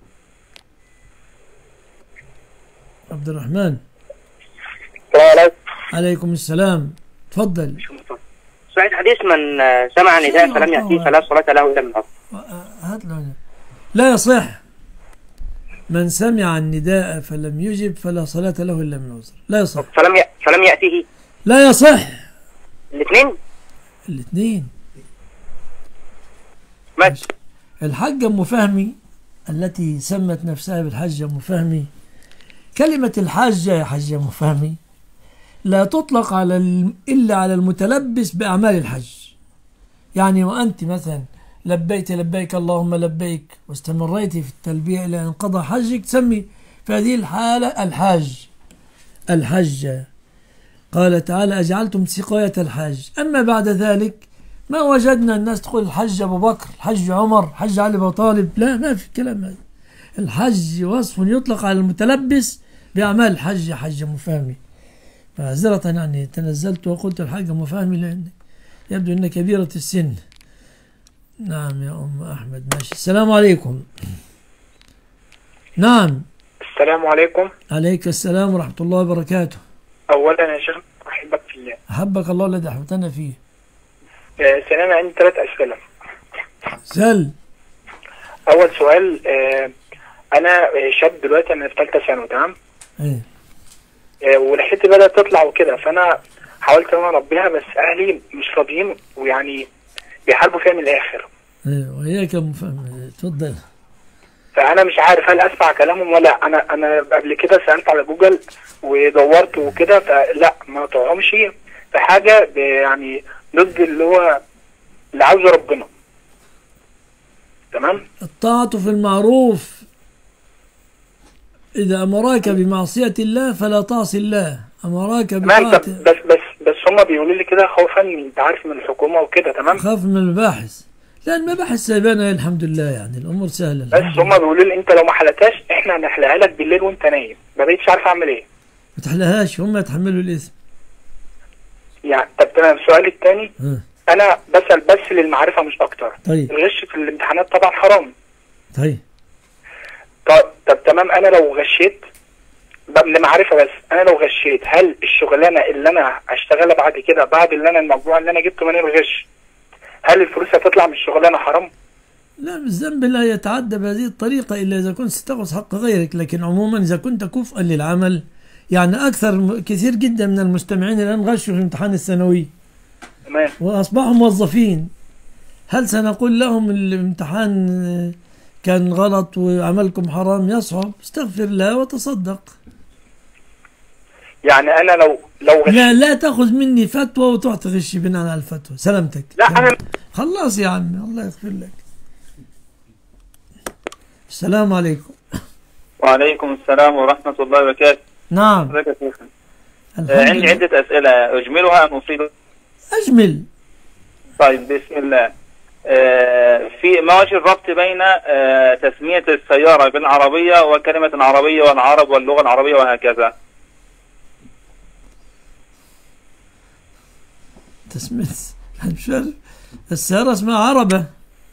عبد الرحمن. عليكم السلام، تفضل. صحيح حديث من سمع نداء فلم يأتيه فلا صلاة له إلا من عصر. لا يصح. من سمع النداء فلم يجب فلا صلاة له إلا من عذر. لا يصح. فلم يأتيه لا يصح. الاثنين. ماشي. الحجة أم فهمي التي سمت نفسها بالحجة أم فهمي، كلمة الحجة يا حجة أم فهمي لا تطلق إلا على المتلبس بأعمال الحج. يعني وأنت مثلا لبيت لبيك اللهم لبيك واستمريت في التلبية إلى أن قضى حجك، تسمي في هذه الحالة الحجة. قال تعالى: أجعلتم سقاية الحج. أما بعد ذلك ما وجدنا الناس تقول الحج أبو بكر، الحج عمر، الحج علي أبو طالب. لا، ما في الكلام هذا. الحج وصف يطلق على المتلبس بأعمال الحج. حج مفهمي. معذرة يعني تنزلت وقلت الحاجة مفهمي لأن يبدو أن كبيرة السن. نعم يا أم أحمد. ماشي. السلام عليكم. نعم. السلام عليكم. عليك السلام ورحمة الله وبركاته. أولا يا شيخ أحبك في الله. أحبك الله الذي أحببتنا فيه. سلام. عندي 3 أسئلة. سل. أول سؤال، أنا شاب دلوقتي، أنا في 3 ثانوي. تمام. ولحيتي بدأت تطلع وكده، فأنا حاولت أنا أربيها بس أهلي مش راضيين ويعني بيحاربوا فيها من الآخر. وإياك يا مفهم. تفضل. فأنا مش عارف هل أسمع كلامهم ولا. أنا قبل كده سألت على جوجل ودورت وكده، فلا ما طلعهمش في حاجة يعني ضد اللي عاوزه ربنا. تمام. الطاعة في المعروف. إذا أمراك بمعصية الله فلا تعصي الله. أمراك بطاعة. بس هم بيقولوا لي كده خوفا، أنت عارف، من الحكومة وكده. تمام. خاف من المباحث. لا، المباحث سايبانا الحمد لله، يعني الأمور سهلة. بس هم بيقولوا لي أنت لو ما حلتهاش إحنا هنحلها لك بالليل وأنت نايم. ما بقيتش عارف أعمل إيه. ما تحلهاش، هم يتحملوا الإثم. يعني طب تمام. السؤال الثاني، أنا بسأل بس للمعرفة مش أكتر. طيب. الغش في الامتحانات طبعا حرام. طيب طب تمام. أنا لو غشيت لمعرفة بس، أنا لو غشيت هل الشغلانة اللي أنا هشتغلها بعد كده بعد اللي أنا الموضوع اللي أنا جبته من الغش، هل الفلوس هتطلع من الشغلانة حرام؟ لا، الذنب لا يتعدى بهذه الطريقة إلا إذا كنت ستأخذ حق غيرك، لكن عموما إذا كنت كفءا للعمل، يعني كثير جدا من المستمعين الآن غشوا في امتحان الثانوي وأصبحوا موظفين. هل سنقول لهم الامتحان كان غلط وعملكم حرام؟ يصعب. استغفر الله وتصدق. يعني انا لو لا تاخذ مني فتوى وتروح تغش بناء على الفتوى. سلامتك. لا انا خلاص يا عمي، الله يغفر لك. السلام عليكم. وعليكم السلام ورحمة الله وبركاته. نعم. ازيك يا شيخنا؟ عندي عدة أسئلة أجملها أم أفيد؟ أجمل. طيب بسم الله. في ما وجه الربط بين تسمية السيارة بالعربية وكلمة عربية والعرب واللغة العربية وهكذا؟ تسمية السيارة اسمها عربة.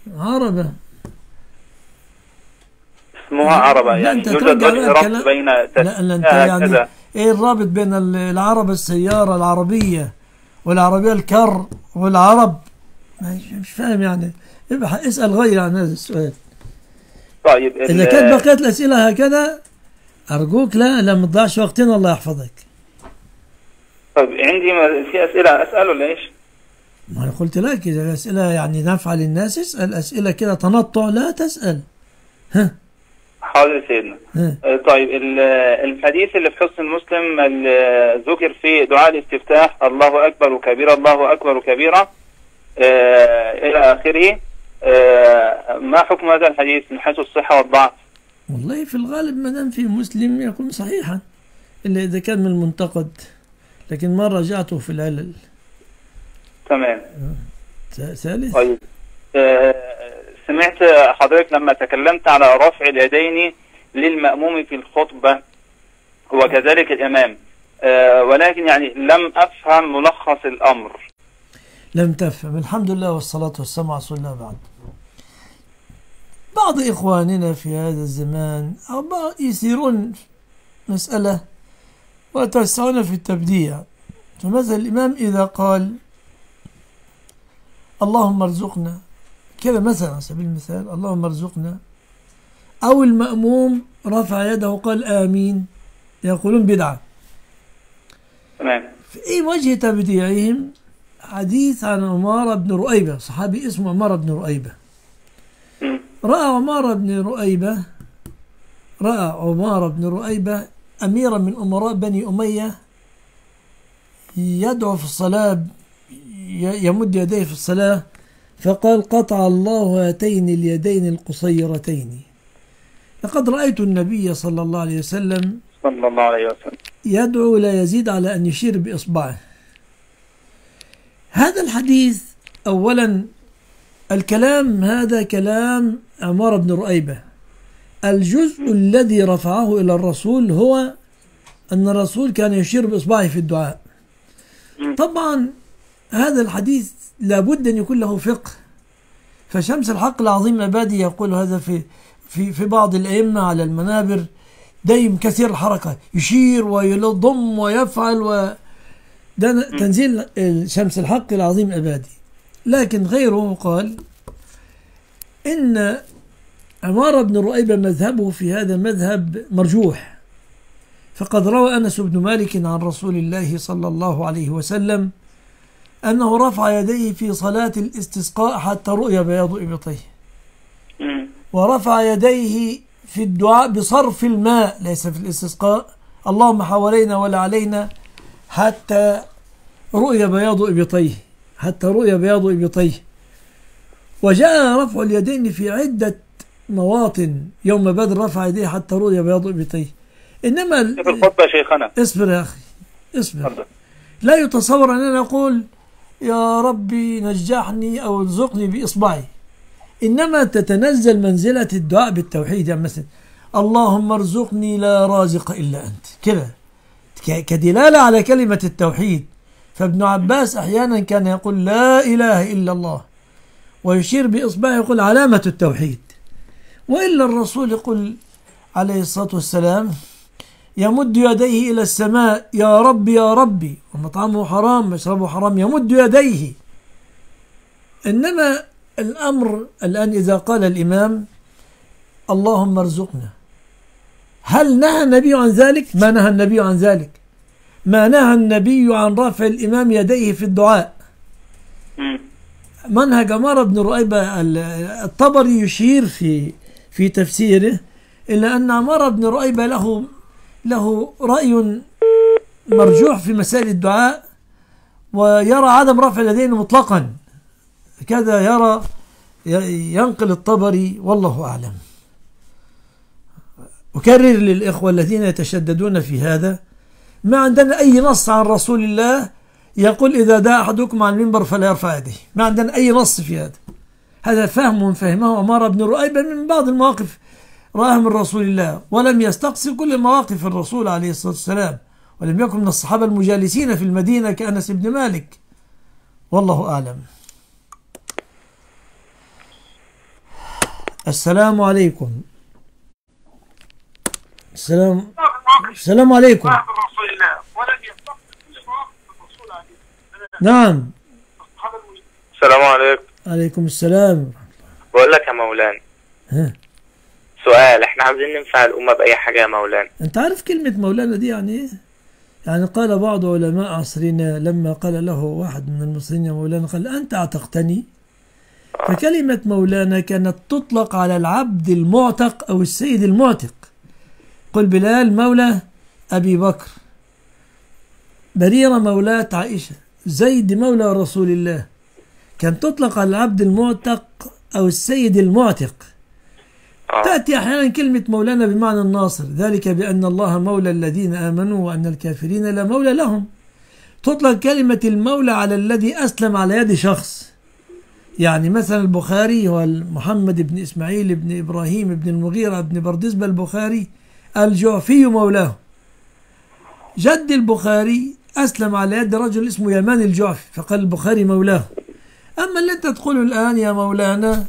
اسمها عربة، يعني يوجد وجه ربط بين لا انت يعني ايه الرابط بين العربة السيارة العربية والعربية الكر والعرب؟ مش فاهم يعني. اسأل غير عن هذا السؤال. طيب إذا كانت بقيت الأسئلة هكذا أرجوك لا ما تضيعش وقتنا، الله يحفظك. طيب عندي في أسئلة أسأل ولا إيش؟ ما أنا قلت لك إذا الأسئلة يعني نافعة للناس اسأل أسئلة كده تنطع لا تسأل. ها حاضر سيدنا. طيب الحديث اللي في حسن المسلم ذكر في دعاء الاستفتاح الله أكبر كبيرا الله أكبر كبيرا إلى آخره، ما حكم هذا الحديث من حيث الصحة والضعف؟ والله في الغالب ما دام في مسلم يكون صحيحا إلا إذا كان من المنتقد، لكن ما رجعته في العلل. تمام. ثالث. طيب سمعت حضرتك لما تكلمت على رفع اليدين للمأموم في الخطبة وكذلك الإمام، ولكن يعني لم أفهم ملخص الأمر. لم تفهم. الحمد لله والصلاة والسلام على رسول الله. بعد بعض إخواننا في هذا الزمان يسيرون مسألة ويتوسعون في التبديع. فمثلا الإمام إذا قال اللهم ارزقنا كذا مثلا على سبيل المثال اللهم ارزقنا، أو المأموم رفع يده وقال آمين، يقولون بدعة. تمام. في أي وجه تبديعهم؟ حديث عن عمارة بن رؤيبة، صحابي اسمه عمارة بن رؤيبة. رأى عمارة بن رؤيبة أميرا من أمراء بني أمية يدعو في الصلاة، يمد يديه في الصلاة، فقال قطع الله هاتين اليدين القصيرتين. لقد رأيت النبي صلى الله عليه وسلم يدعو لا يزيد على أن يشير بإصبعه. هذا الحديث أولا الكلام هذا كلام عمارة بن رؤيبة. الجزء الذي رفعه إلى الرسول هو أن الرسول كان يشير بإصبعه في الدعاء. طبعا هذا الحديث لابد أن يكون له فقه. فشمس الحق العظيم أبادي يقول هذا في بعض الأئمة على المنابر، دايم كثير الحركة، يشير ويضم ويفعل ده تنزيل شمس الحق العظيم أبادي. لكن غيره قال إن عمارة بن رؤيبة مذهبه في هذا مذهب مرجوح. فقد روى أنس بن مالك عن رسول الله صلى الله عليه وسلم أنه رفع يديه في صلاة الاستسقاء حتى رؤي بياض إبطيه، ورفع يديه في الدعاء بصرف الماء ليس في الاستسقاء اللهم حوالينا ولا علينا حتى رؤي بياض إبطيه. وجاء رفع اليدين في عدة مواطن. يوم بدر رفع يديه حتى رؤي بياض إبطيه. إنما في الخطبة شيخنا اصبر يا أخي اصبر. لا يتصور أن أنا أقول يا ربي نجحني أو ارزقني بإصبعي، إنما تتنزل منزلة الدعاء بالتوحيد. يعني مثلا اللهم ارزقني لا رازق إلا أنت، كده كدلالة على كلمة التوحيد. فابن عباس أحيانا كان يقول لا إله إلا الله ويشير بإصبعه يقول علامة التوحيد. وإلا الرسول يقول عليه الصلاة والسلام يمد يديه إلى السماء يا ربي يا ربي، ومطعمه حرام مشربه حرام، يمد يديه. إنما الأمر الآن إذا قال الإمام اللهم ارزقنا، هل نهى النبي عن ذلك؟ ما نهى النبي عن ذلك. ما نهى النبي عن رفع الإمام يديه في الدعاء. منهج عمارة بن رؤيبة الطبري يشير في تفسيره إلا أن عمارة بن رؤيبة له رأي مرجوح في مسائل الدعاء، ويرى عدم رفع اليدين مطلقا، كذا يرى ينقل الطبري، والله أعلم. أكرر للإخوة الذين يتشددون في هذا، ما عندنا أي نص عن رسول الله يقول إذا دعا أحدكم على المنبر فلا يرفع يديه، ما عندنا أي نص في هذا. هذا فهم فهمه عمر بن رؤيبة من بعض المواقف رآها من رسول الله، ولم يستقصي كل مواقف الرسول عليه الصلاة والسلام، ولم يكن من الصحابة المجالسين في المدينة كأنس بن مالك، والله أعلم. السلام عليكم. السلام عليكم. نعم. السلام عليكم. عليكم السلام. بقول لك يا مولانا، سؤال، احنا عاوزين ننفع الأمة بأي حاجة يا مولانا. انت عارف كلمة مولانا دي يعني ايه؟ يعني قال بعض علماء عصرنا لما قال له واحد من المصريين يا مولانا، قال أنت اعتقتني. فكلمة مولانا كانت تطلق على العبد المعتق أو السيد المعتق. قل بلال مولى أبي بكر، بريرة مولاة عائشة، زيد مولى رسول الله. كان تطلق على العبد المعتق أو السيد المعتق. تأتي أحيانا كلمة مولانا بمعنى الناصر، ذلك بأن الله مولى الذين آمنوا وأن الكافرين لا مولى لهم. تطلق كلمة المولى على الذي أسلم على يد شخص، يعني مثلا البخاري هو محمد بن إسماعيل بن إبراهيم بن المغيرة بن بردزبة البخاري الجعفي مولاه. جد البخاري أسلم على يد رجل اسمه يمان الجعفي، فقال البخاري مولاه. أما اللي أنت تقوله الآن يا مولانا،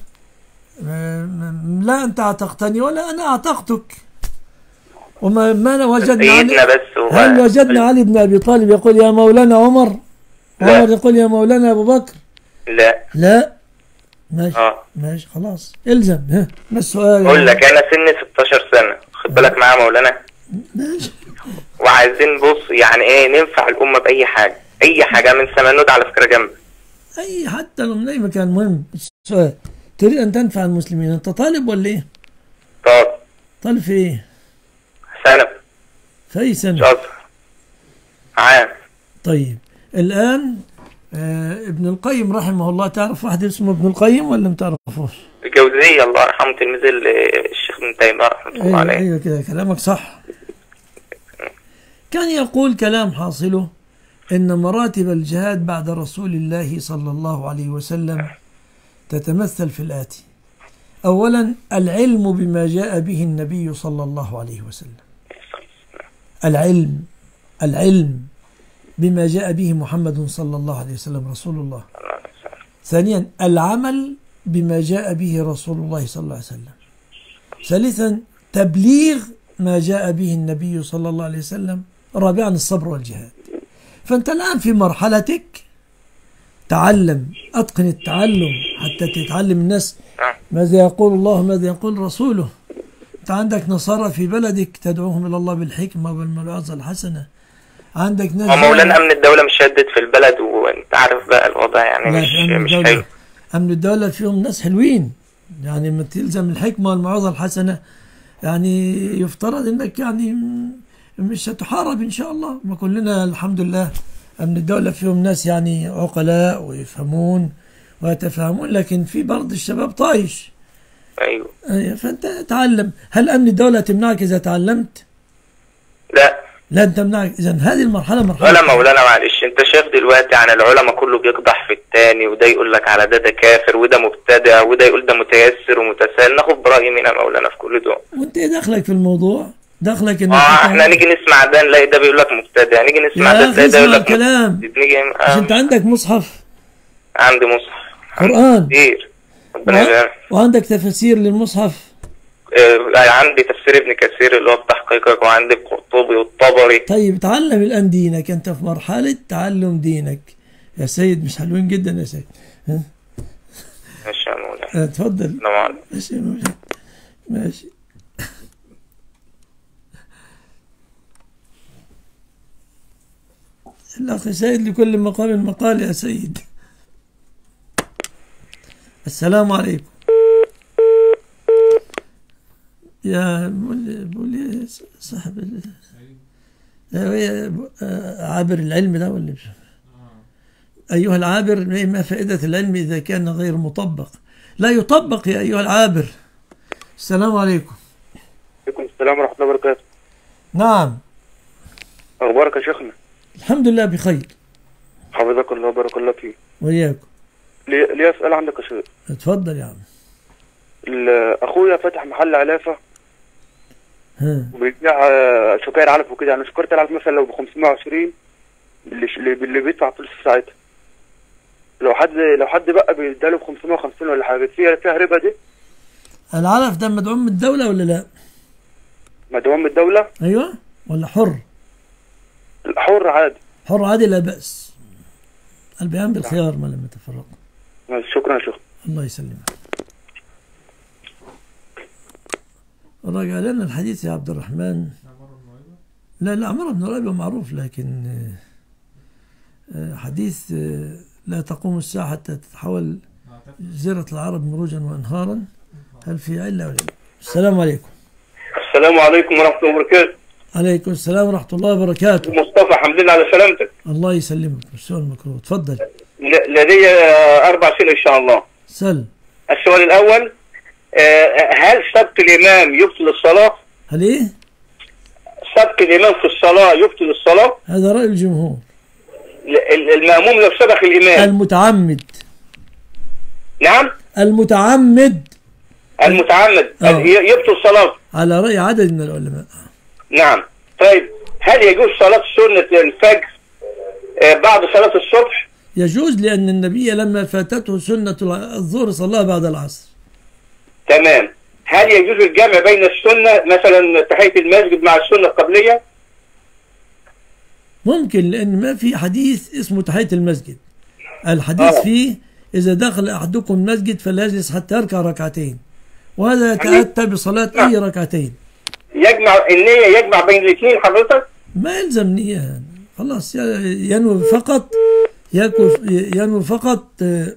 لا أنت اعتقتني ولا أنا اعتقتك. وما وجدنا هل وجدنا علي بن أبي طالب يقول يا مولانا عمر، عمر يقول يا مولانا أبو بكر؟ لا. ماشي. ماشي خلاص الزم. ما السؤال؟ أقول لك أنا سني 16 سنة، خد بالك معايا مولانا. ماشي. وعايزين بص يعني إيه ننفع الأمة بأي حاجة، أي حاجة من سمنود على فكرة جنب. أي حتى لو من أي مكان. مهم السؤال، تريد أن تنفع المسلمين، أنت طالب ولا إيه؟ طالب في إيه؟ ثانوي. في أي سنة؟ عام. طيب الآن ابن القيم رحمه الله، تعرف واحد اسمه ابن القيم ولا ما تعرفوش؟ الجوزية الله يرحمه، تلميذ الشيخ ابن تيمية رحمه الله عليه. أيوة كده كلامك صح. كان يقول كلام حاصله إن مراتب الجهاد بعد رسول الله صلى الله عليه وسلم تتمثل في الآتي: أولا العلم بما جاء به النبي صلى الله عليه وسلم، العلم بما جاء به محمد صلى الله عليه وسلم رسول الله. ثانيا العمل بما جاء به رسول الله صلى الله عليه وسلم. ثالثا تبليغ ما جاء به النبي صلى الله عليه وسلم. رابعا الصبر والجهاد. فأنت الآن في مرحلتك تعلم، أتقن التعلم حتى تتعلم الناس ماذا يقول الله ماذا يقول رسوله. أنت عندك نصارى في بلدك تدعوهم إلى الله بالحكمة والموعظة الحسنة. عندك ناس مولانا أمن الدولة مش شدد في البلد، وأنت عارف بقى الوضع يعني مش حلو. أمن الدولة فيهم ناس حلوين، يعني ما تلزم الحكمة والموعظة الحسنة، يعني يفترض أنك يعني مش هتحارب إن شاء الله. ما كلنا الحمد لله أمن الدولة فيهم ناس يعني عقلاء ويفهمون ويتفهمون، لكن في برضه الشباب طايش. أيوه. فأنت تعلم. هل أمن الدولة تمنعك إذا تعلمت؟ لا تمنعك. إذا هذه المرحلة مرحلة. ولا مولانا معلش، أنت شايف دلوقتي عن العلماء كله بيقدح في التاني، وده يقول لك على ده كافر وده مبتدع، وده يقول ده متيسر ومتساهل. ناخد برأي مين يا مولانا في كل دول؟ وأنت إيه دخلك في الموضوع؟ دخلك إن احنا نيجي نسمع ده نلاقي ده بيقول لك مبتدع، نيجي نسمع ده نلاقي ده يقول لك كلام. مش أنت عندك مصحف؟ عندي مصحف قرآن كتير. وعندك تفسير للمصحف؟ عندي تفسير ابن كثير اللي هو بتحقيقك، وعندي القرطبي والطبري. طيب تعلم الآن دينك، أنت في مرحلة تعلم دينك يا سيد. مش حلوين جدا يا سيد؟ ماشي يا مولانا. اتفضل. ماشي يا مولانا. ماشي. الأخ سيد لكل مقام مقال يا سيد. السلام عليكم. يا بولي صاحب عابر العلم ده ولا مش؟ أيها العابر، ما فائدة العلم إذا كان غير مطبق؟ لا يطبق يا أيها العابر. السلام عليكم. وعليكم السلام ورحمة الله وبركاته. نعم. أخبارك يا شيخنا؟ الحمد لله بخير. حفظك الله وبارك الله فيك. وإياكم. ليه أسأل عندك يا شيخ؟ اتفضل يا عم. أخويا فتح محل علافة وبيبيع سكر علف وكده، يعني سكر العلف مثلا لو ب 520 اللي بيدفع فلوس ساعتها. لو حد بقى بيداله ب 550 ولا حاجة، فيها ربا دي؟ العلف ده مدعوم من الدولة ولا لا؟ مدعوم من الدولة؟ أيوه، ولا حر؟ حر عادي. حر عادي لا بأس. البيان بالخيار ما لم يتفرق. شكرا يا شيخ. الله يسلمك. راجع لنا الحديث يا عبد الرحمن. لا عمر بن ربيعة معروف، لكن حديث لا تقوم الساعة حتى تتحول جزيرة العرب مروجا وأنهارا، هل في علة ولا لا؟ السلام عليكم. السلام عليكم ورحمة الله وبركاته. عليكم السلام ورحمة الله وبركاته. مصطفى، الحمد لله على سلامتك. الله يسلمك. السؤال المكروه، تفضل. لدي 4 أسئلة إن شاء الله. سل. السؤال الأول، هل سبق الإمام يبطل الصلاة؟ هل إيه؟ سبق الإمام في الصلاة يبطل الصلاة؟ هذا رأي الجمهور. المأموم لو سبق الإمام. المتعمد. نعم؟ المتعمد يبطل الصلاة على رأي عدد من العلماء. نعم. طيب، هل يجوز صلاة سنة الفجر بعد صلاة الصبح؟ يجوز، لأن النبي لما فاتته سنة الظهر صلاها بعد العصر. تمام. هل يجوز الجمع بين السنة مثلا تحية المسجد مع السنة القبلية؟ ممكن، لأن ما في حديث اسمه تحية المسجد. الحديث فيه إذا دخل أحدكم المسجد فلا يجلس حتى يركع ركعتين، وهذا يتأتى بصلاة أي ركعتين. النية يجمع بين الاثنين حضرتك؟ ما يلزم نية، خلاص ينوي فقط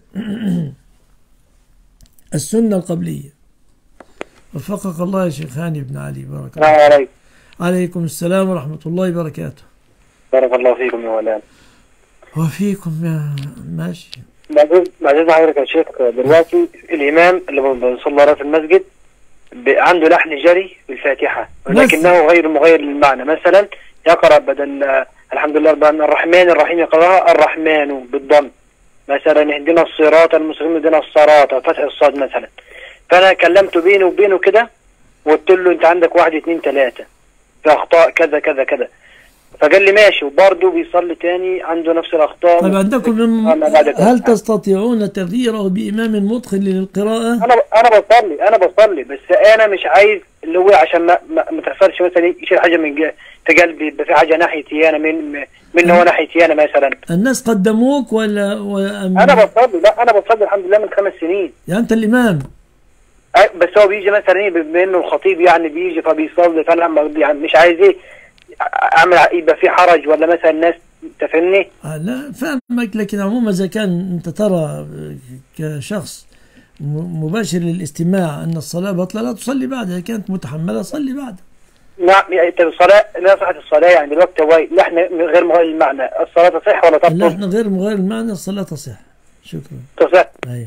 السنة القبلية. وفقك الله يا شيخ هاني بن علي، بارك الله. السلام عليكم. عليكم السلام ورحمة الله وبركاته. بارك الله فيكم يا مولانا. وفيكم يا ماشي. بعد حضرتك يا شيخ، دلوقتي الإمام اللي بنصلي في المسجد عنده لحن جري بالفاتحة، ولكنه غير مغير للمعنى. مثلا يقرأ بدل الحمد لله الرحمن الرحيم يقرأها الرحمن بالضم، مثلا اهدنا الصراط المستقيم اهدنا الصراط فتح الصاد مثلا. فأنا كلمته بيني وبينه كده وقلت له أنت عندك 1 2 3 في أخطاء كذا كذا كذا، فقال لي ماشي، وبرضه بيصلي تاني عنده نفس الأخطاء. طيب عندكم هل تستطيعون تغييره بإمام متقن للقراءة؟ أنا بصلي بس أنا مش عايز اللي هو عشان ما تحصلش مثلا يشيل حاجة من قلبي، يبقى في حاجة ناحيتي أنا من هو ناحيتي أنا مثلا. الناس قدموك ولا أنا بصلي. لا أنا بصلي الحمد لله من 5 سنين. يعني أنت الإمام؟ بس هو بيجي مثلا بما إنه الخطيب يعني بيجي فبيصلي، فأنا يعني مش عايز اعمل يبقى في حرج ولا مثلا الناس تفهمني. لا فاهمك، لكن عموما اذا كان انت ترى كشخص مباشر للاستماع ان الصلاه بطلة لا تصلي بعدها، كانت متحمله صلي بعدها. نعم. انت الصلاه لا صحه الصلاه يعني الوقت هو لحن غير مغير المعنى، الصلاه تصح ولا تبطل؟ اللحن غير مغير المعنى، الصلاه تصح. شكرا. تصح. ايوه.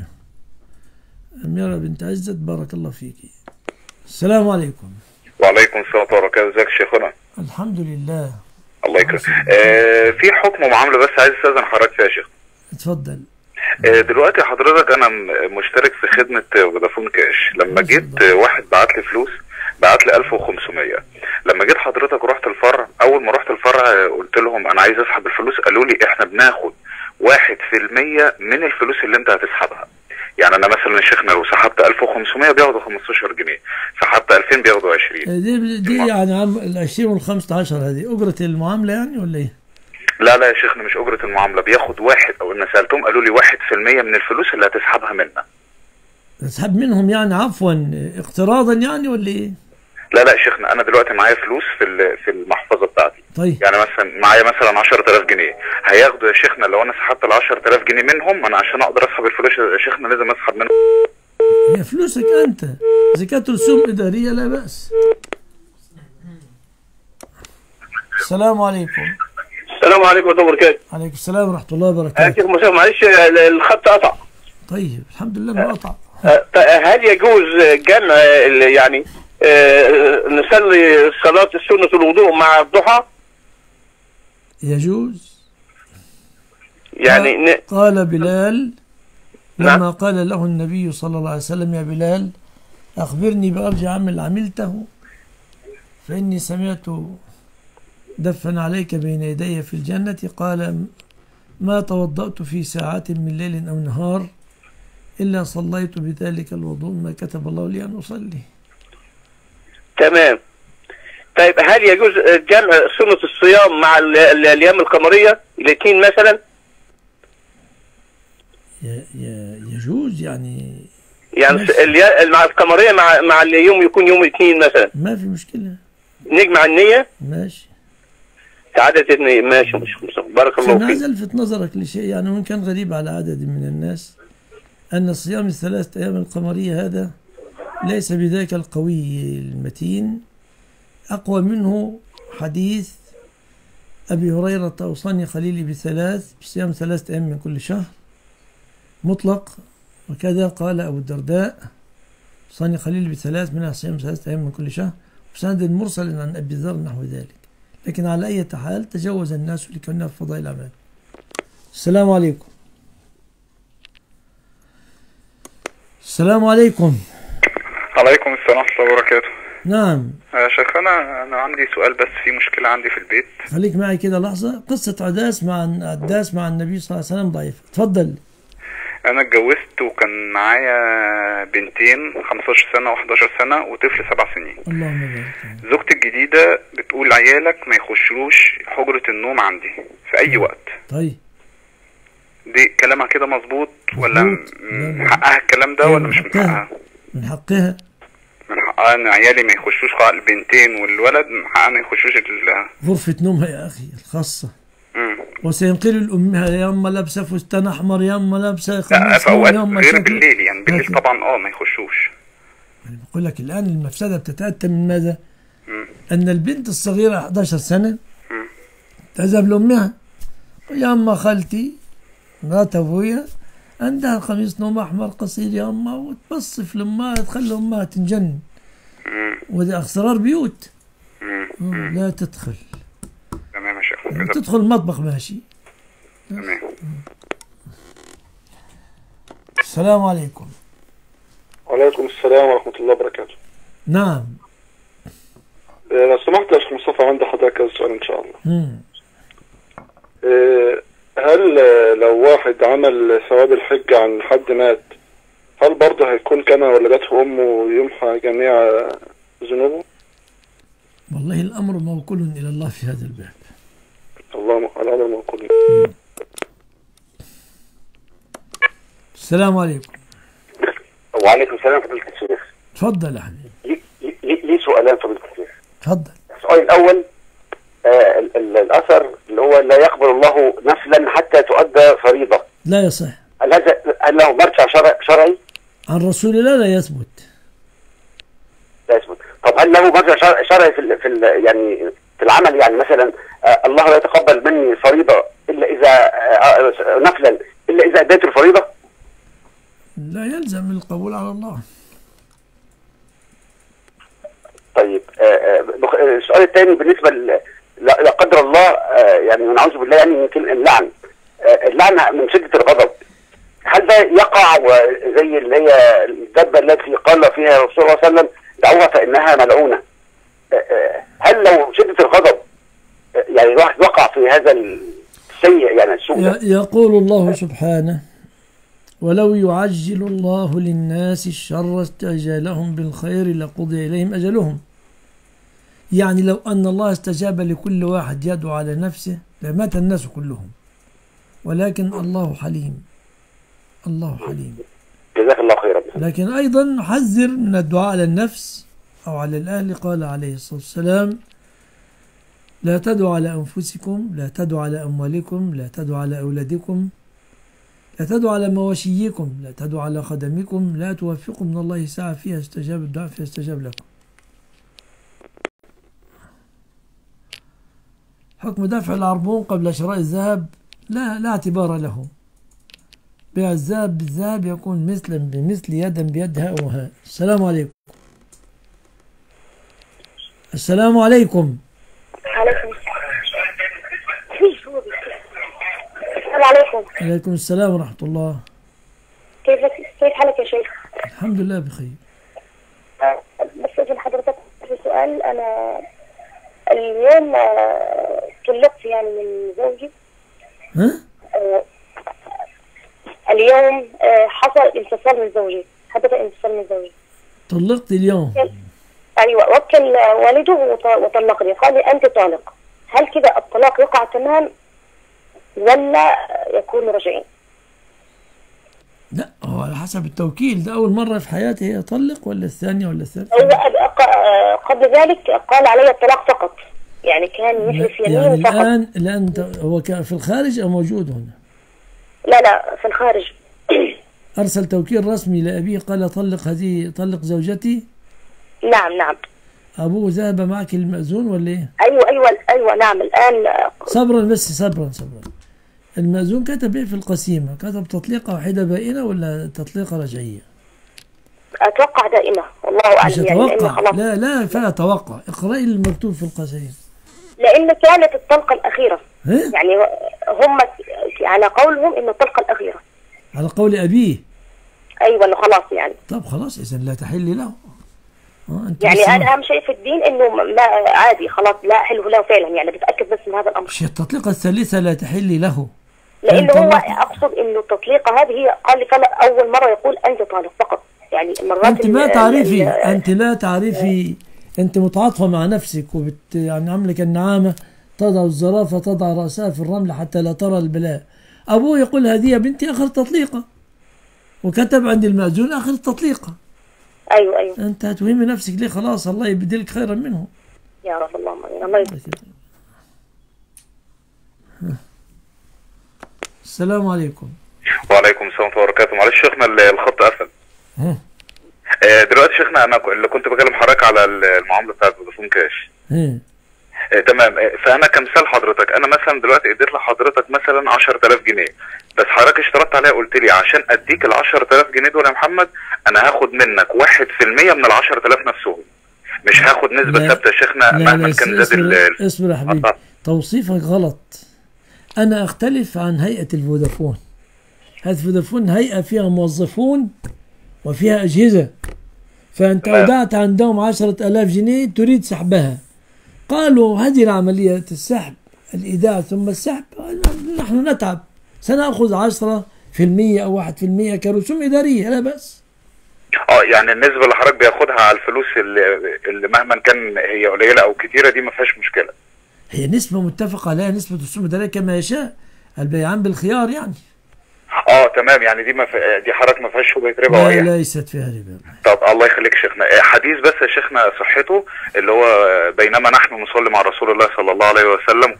أميرة بنت عزت، بارك الله فيكي. السلام عليكم. وعليكم السلام ورحمة الله وبركاته. ازيك يا شيخنا؟ الحمد لله. الله يكرمك. في حكم معاملة بس عايز استاذن حضرتك فيها يا شيخ. اتفضل. دلوقتي حضرتك انا مشترك في خدمة فودافون كاش، لما جيت واحد بعت لي فلوس، بعت لي 1500. لما جيت حضرتك رحت الفرع، اول ما رحت الفرع قلت لهم انا عايز اسحب الفلوس، قالوا لي احنا بناخد 1% من الفلوس اللي انت هتسحبها. يعني انا مثلا يا شيخنا لو سحبت 1500 بياخدوا 15 جنيه، سحبت 2000 بياخدوا 20. دي يعني ال 20 وال 15 هذه اجرة المعاملة يعني ولا ايه؟ لا يا شيخنا مش اجرة المعاملة، بياخد واحد، او انا سألتهم قالوا لي 1% من الفلوس اللي هتسحبها منا. تسحب منهم يعني عفوا اقتراضا يعني ولا ايه؟ لا يا شيخنا انا دلوقتي معايا فلوس في المحفظة بتاعتي. طيب. يعني مثلا معايا مثلا 10000 جنيه، هياخدوا يا شيخنا لو انا سحبت ال 10000 جنيه منهم، انا عشان اقدر اسحب الفلوس يا شيخنا لازم اسحب منهم. هي فلوسك انت، زكاة رسوم ادارية لا بأس. السلام عليكم. السلام عليكم ورحمة الله وبركاته. عليكم السلام ورحمة الله وبركاته. شيخ مصطفى معلش الخط قطع. طيب الحمد لله انه قطع. هل يجوز جمع يعني نصلي صلاة سنة الوضوء مع الضحى؟ يجوز. يعني قال بلال لما قال له النبي صلى الله عليه وسلم: يا بلال أخبرني بأرجى عمل عملته فإني سمعت دفن عليك بين يدي في الجنة. قال: ما توضأت في ساعات من ليل أو نهار إلا صليت بذلك الوضوء ما كتب الله لي أن أصلي. تمام. طيب هل يجوز جمع سنة الصيام مع الأيام القمرية الاثنين مثلا؟ يجوز يعني مع القمرية مع اليوم يكون يوم الاثنين مثلا. ما في مشكلة. نجمع النية؟ ماشي. تعادة النية ماشي. مش بارك الله فيك. أنا عايز ألفت نظرك لشيء يعني وإن كان غريب على عدد من الناس، أن صيام الثلاث أيام القمرية هذا ليس بذاك القوي المتين. أقوى منه حديث أبي هريرة: أوصاني خليلي بصيام 3 أيام من كل شهر مطلق. وكذا قال أبو الدرداء: أوصاني خليلي ب3 منها صيام 3 أيام من كل شهر، وسند مرسل عن أبي ذر نحو ذلك. لكن على أي حال تجاوز الناس لكونها في فضائل الأعمال. السلام عليكم. السلام عليكم. عليكم السلام ورحمة الله وبركاته. نعم يا شيخ أنا عندي سؤال، بس في مشكلة عندي في البيت. خليك معي كده لحظة. قصة عداس مع النبي صلى الله عليه وسلم ضعيفة. اتفضل. أنا اتجوزت وكان معايا بنتين 15 سنة و11 سنة وطفل 7 سنين. اللهم بارك. زوجتي الجديدة بتقول عيالك ما يخشوش حجرة النوم عندي في أي وقت. طيب دي كلامها كده مظبوط ولا من حقها الكلام ده ولا مش من حقها؟ من حقها. من حقها ان عيالي ما يخشوش، البنتين والولد من حقها ما يخشوش غرفة نومها يا اخي الخاصة. وسينقل لأمها: يا أما لابسة فستان أحمر، يا أما لابسة خميس، يا أما غير بالليل. يعني بالليل طبعا ما يخشوش. أنا بقول لك الآن المفسدة بتتأتى من ماذا؟ أن البنت الصغيرة 11 سنة تذهب لأمها: يا أما خالتي مرات أبويا عندها قميص نوم أحمر قصير يا أما، وتبصف لأمها تخلي أمها تنجن. وده أسرار بيوت. لا تدخل. تمام يا شيخ. تدخل المطبخ ماشي. تمام. السلام عليكم. وعليكم السلام ورحمة الله وبركاته. نعم. لو سمحت يا شيخ مصطفى عندي حضرتك كذا سؤال إن شاء الله. هل لو واحد عمل ثواب الحج عن حد مات، هل برضه هيكون كما ولدته أمه ويمحى جميع ذنوبه؟ والله الأمر موكول إلى الله في هذا الباب. الله الأمر موكول. السلام عليكم. وعليكم السلام فضيلة الشيخ. تفضل يا حبيبي. لي سؤالان فضيلة الشيخ. تفضل. السؤال الأول الأثر اللي هو لا يقبل الله نفلا حتى تؤدى فريضة. لا يصح. هل له مرجع شرعي؟ عن رسول الله لا يثبت. لا يثبت. طب هل له مرجع شرعي في يعني في العمل؟ يعني مثلا الله لا يتقبل مني فريضة إلا إذا نفلا إلا إذا أديت الفريضة؟ لا يلزم القبول على الله. طيب السؤال الثاني بالنسبة لا قدر الله يعني ونعوذ بالله يعني يمكن اللعنة من شدة الغضب، هل ده يقع زي اللي هي الدابة التي قال فيها الرسول صلى الله عليه وسلم: دعوها فإنها ملعونة؟ هل لو شدة الغضب يعني الواحد وقع في هذا السيء يعني السوء؟ يقول الله سبحانه: ولو يعجل الله للناس الشر استعجالهم بالخير لقضي إليهم أجلهم. يعني لو أن الله استجاب لكل واحد يدعو على نفسه لمات الناس كلهم، ولكن الله حليم. الله حليم. جزاك الله خيرا. لكن أيضا نحذر من الدعاء على النفس أو على الأهل. قال عليه الصلاة والسلام: لا تدعوا على أنفسكم، لا تدعوا على أموالكم، لا تدعوا على أولادكم، لا تدعوا على مواشيكم، لا تدعوا على خدمكم، لا توفقوا من الله ساعة فيها استجاب الدعاء فيستجاب لكم. حكم دفع العربون قبل شراء الذهب لا اعتبار له. بيع الذهب بالذهب يكون مثلا بمثل، يدا بيد، هاء وهاء. السلام عليكم. السلام عليكم. السلام عليكم. عليكم السلام ورحمة الله. كيف حالك يا شيخ؟ الحمد لله بخير. بس أجل حضرتك في سؤال. أنا اليوم طلقت يعني من زوجي. ها؟ اليوم حصل انفصال من زوجي، حدث انفصال من زوجي. طلقت اليوم؟ أيوة، وكل والده وطلقني، قال لي أنت طالق. هل كده الطلاق يقع تمام ولا يكون رجعي؟ لا، هو على حسب التوكيل. ده أول مرة في حياتي هي أطلق ولا الثانية ولا الثالثة؟ قبل ذلك قال علي الطلاق فقط، يعني كان يحلف يمين يعني فقط. الآن هو كان في الخارج أو موجود هنا؟ لا في الخارج. أرسل توكيل رسمي لأبيه قال طلق زوجتي؟ نعم. أبوه ذهب معك المأذون ولا إيه؟ أيوة نعم. الآن صبرا. المأذون كتب إيه في القسيمة؟ كتب تطليقة واحدة بائنة ولا تطليقة رجعية؟ أتوقع دائمة، والله أعلم. مش أتوقع، لا فلا أتوقع. اقرأي المكتوب في القسيمة. لأن كانت الطلقة الأخيرة. يعني هم على قولهم إن الطلقة الأخيرة. على قول أبيه؟ أيوة، إنه خلاص يعني. طب خلاص، إذا لا تحل له. يعني أنا أهم شيء في الدين إنه لا عادي، خلاص لا أحله له فعلا، يعني بتأكد بس من هذا الأمر. مش التطليقة الثالثة لا تحل له؟ لأنه هو أقصد إنه التطليقة هذه هي قال لي أول مرة يقول أنت طالق فقط، يعني مرات أنت ما تعرفي، أنت لا تعرفي، أنت متعاطفة مع نفسك يعني عاملة كالنعامة تضع الزرافة تضع رأسها في الرمل حتى لا ترى البلاء. أبوه يقول هذه يا بنتي آخر تطليقة، وكتب عند المأذون آخر التطليقة. أيوة. أنت هتوهمي نفسك ليه؟ خلاص الله يبدلك خيرا منه يا رب. اللهم آمين. الله يبارك. السلام عليكم. وعليكم السلام ورحمة الله وبركاته. معلش شيخنا الخط قفل. دلوقتي شيخنا أنا اللي كنت بكلم حضرتك على المعاملة بتاعت فودافون كاش. تمام. فأنا كمثال حضرتك، أنا مثلا دلوقتي اديت لحضرتك مثلا 10000 جنيه، بس حضرتك اشترطت عليا قلت لي عشان أديك ال 10000 جنيه دول يا محمد أنا هاخد منك 1% من ال 10000 نفسهم، مش هاخد نسبة ثابتة يا شيخنا مهما كان زاد اصبر يا حبيبي، توصيفك غلط. أنا أختلف عن هيئة الفودافون. هذه فودافون هيئة فيها موظفون وفيها أجهزة، فأنت أودعت عندهم 10000 جنيه تريد سحبها، قالوا هذه العملية السحب، الإيداع ثم السحب، نحن نتعب، سنأخذ 10% أو 1% كرسوم إدارية، لا بأس. يعني النسبة اللي حضرتك بياخدها على الفلوس اللي مهما كان هي قليلة أو كتيرة دي ما فيهاش مشكلة. هي نسبة متفق عليها، نسبة رسوم إدارية كما يشاء البيعان بالخيار يعني. تمام. يعني دي حضرتك ما فيهاش شبهة ربا؟ لا يعني ليست فيها ربا. طب الله يخليك شيخنا، حديث بس يا شيخنا صحته اللي هو بينما نحن نصلي مع رسول الله صلى الله عليه وسلم.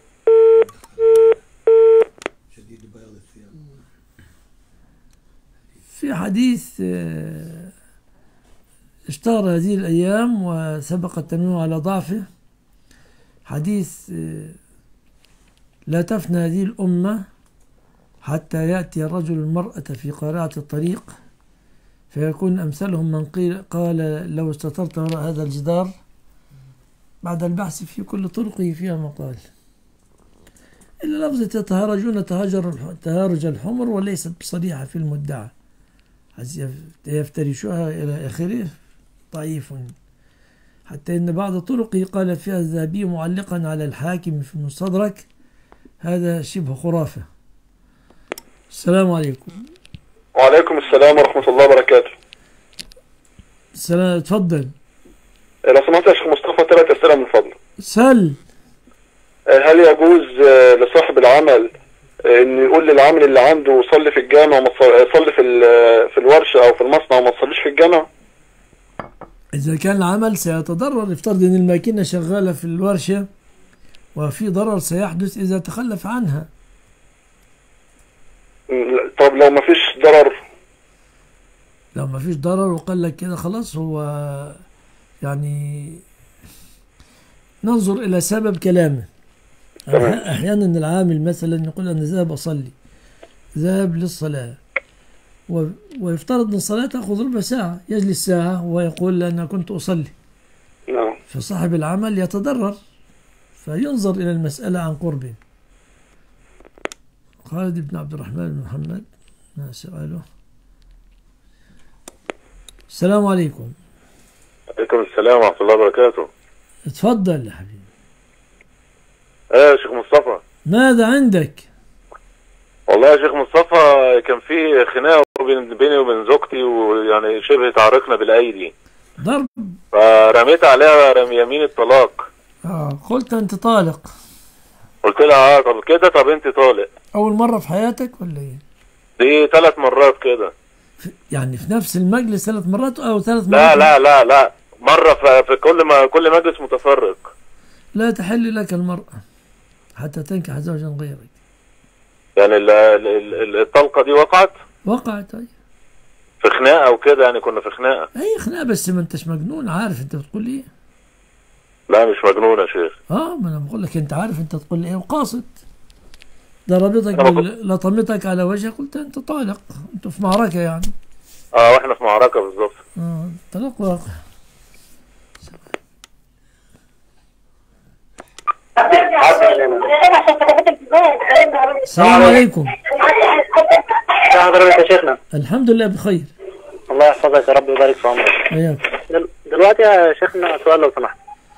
في حديث اشتهر هذه الأيام وسبق التنويه على ضعفه، حديث لا تفنى هذه الأمة حتى يأتي الرجل المرأة في قارعة الطريق فيكون أمثالهم من قال لو استترت وراء هذا الجدار، بعد البحث في كل طرقه فيها مقال، إلا لفظة يتهارجون تهارج الحمر وليست بصريحة في المدعى، يفترشها إلى آخره ضعيف، حتى إن بعض طرقه قال فيها الذهبي معلقا على الحاكم في المستدرك هذا شبه خرافة. السلام عليكم. وعليكم السلام ورحمة الله وبركاته. السلام، اتفضل. لو سمحت يا شيخ مصطفى 3 أسئلة من فضلك. سل. هل يجوز لصاحب العمل ان يقول للعامل اللي عنده صلي في الجامع صلي في الورشة او في المصنع وما تصليش في الجامع؟ إذا كان العمل سيتضرر، افترض ان الماكينة شغالة في الورشة وفي ضرر سيحدث إذا تخلف عنها. طب لو ما فيش ضرر؟ لو ما فيش ضرر وقال لك كده خلاص، هو يعني ننظر إلى سبب كلامه. أحيانا العامل مثلا يقول أنا ذهب أصلي، ذهب للصلاة، ويفترض أن الصلاة تأخذ ربع ساعة، يجلس ساعة ويقول أنا كنت أصلي. نعم. فصاحب العمل يتضرر، فينظر إلى المسألة عن قرب. خالد بن عبد الرحمن بن محمد، ما سؤاله؟ السلام عليكم. عليكم السلام ورحمة الله وبركاته. اتفضل يا حبيبي. يا شيخ مصطفى، ماذا عندك؟ والله يا شيخ مصطفى كان في خناقة بيني وبين زوجتي، ويعني شبه تعاركنا بالأيدي، ضرب، فرميت عليها يمين الطلاق. قلت أنت طالق. قلت لها طب كده، طب أنت طالق. أول مرة في حياتك ولا إيه؟ دي 3 مرات كده. يعني في نفس المجلس 3 مرات أو 3 مرات؟ لا لا لا لا، مرة في كل مجلس متفرق. لا تحل لك المرأة حتى تنكح زوجا غيرك. يعني الطلقة دي وقعت؟ وقعت أي. في خناقة وكده، يعني كنا في خناقة. أي خناقة، بس ما أنتش مجنون، عارف أنت بتقول إيه؟ لا مش مجنون يا شيخ. ما أنا بقول لك أنت عارف أنت تقول إيه وقاصد. ضربتك لطمتك على وجهك، قلت أنت طالق، أنتوا في معركة يعني. وإحنا في معركة بالظبط. طلاق واقع. السلام عليكم. ازي حضرتك يا شيخنا؟ الحمد لله بخير. الله يحفظك يا رب ويبارك في عمرك. اياك. دلوقتي يا شيخنا سؤال لو سمحت.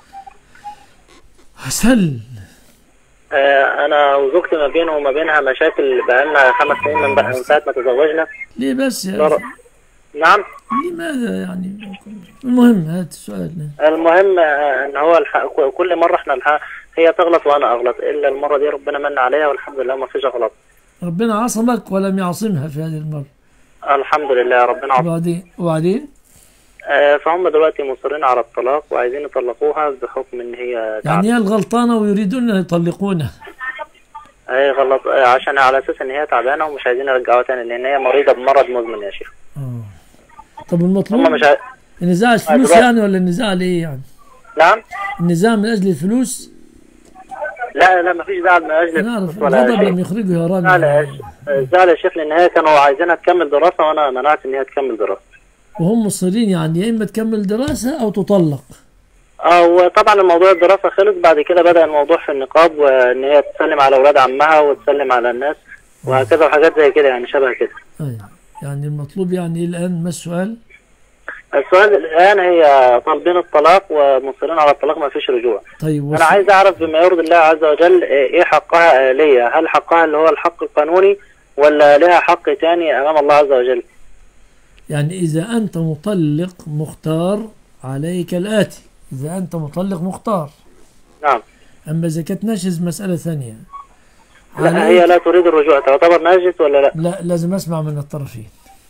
سل. انا وزوجتي ما بينه وما بينها مشاكل بقالنا 5 سنين من ساعه ما تزوجنا. ليه بس يا أخي؟ نعم. لماذا يعني؟ المهم هذا السؤال. المهم ان هو كل مره احنا هي تغلط وانا اغلط، الا المره دي ربنا من عليها والحمد لله ما فيش غلط. ربنا عصمك ولم يعصمها في هذه المره. الحمد لله ربنا عصمك. وبعدين فهم دلوقتي مصرين على الطلاق وعايزين يطلقوها بحكم ان هي يعني هي الغلطانه ويريدون ان يطلقونها. هي غلط عشان على اساس ان هي تعبانه ومش عايزين يرجعوها تاني، لان هي مريضه بمرض مزمن يا شيخ. طب المطلوب النزاع الفلوس يعني، ولا النزاع ليه يعني؟ نعم. النزاع من اجل الفلوس؟ لا ما فيش زعل من اجل الفلوس ولا الغضب لم يخرجه يا رامي. الزعل يا شيخ لان هي كانوا عايزينها تكمل دراسه وانا منعت ان هي تكمل دراسه. وهم مصرين يعني يا اما تكمل دراسه او تطلق. وطبعا الموضوع الدراسه خلص، بعد كده بدا الموضوع في النقاب، وان هي تسلم على اولاد عمها وتسلم على الناس وهكذا وحاجات زي كده يعني شبه كده. يعني المطلوب يعني الان ما السؤال؟ السؤال الان هي طالبين الطلاق ومصرين على الطلاق ما فيش رجوع. طيب انا عايز اعرف بما يرضي الله عز وجل ايه حقها ليا؟ هل حقها اللي هو الحق القانوني ولا لها حق تاني امام الله عز وجل؟ يعني إذا أنت مطلق مختار عليك الآتي، إذا أنت مطلق مختار. نعم. أما إذا كانت ناشز مسألة ثانية. لا هي لا تريد الرجوع، تعتبر ناجز ولا لا؟ لا لازم أسمع من الطرفين.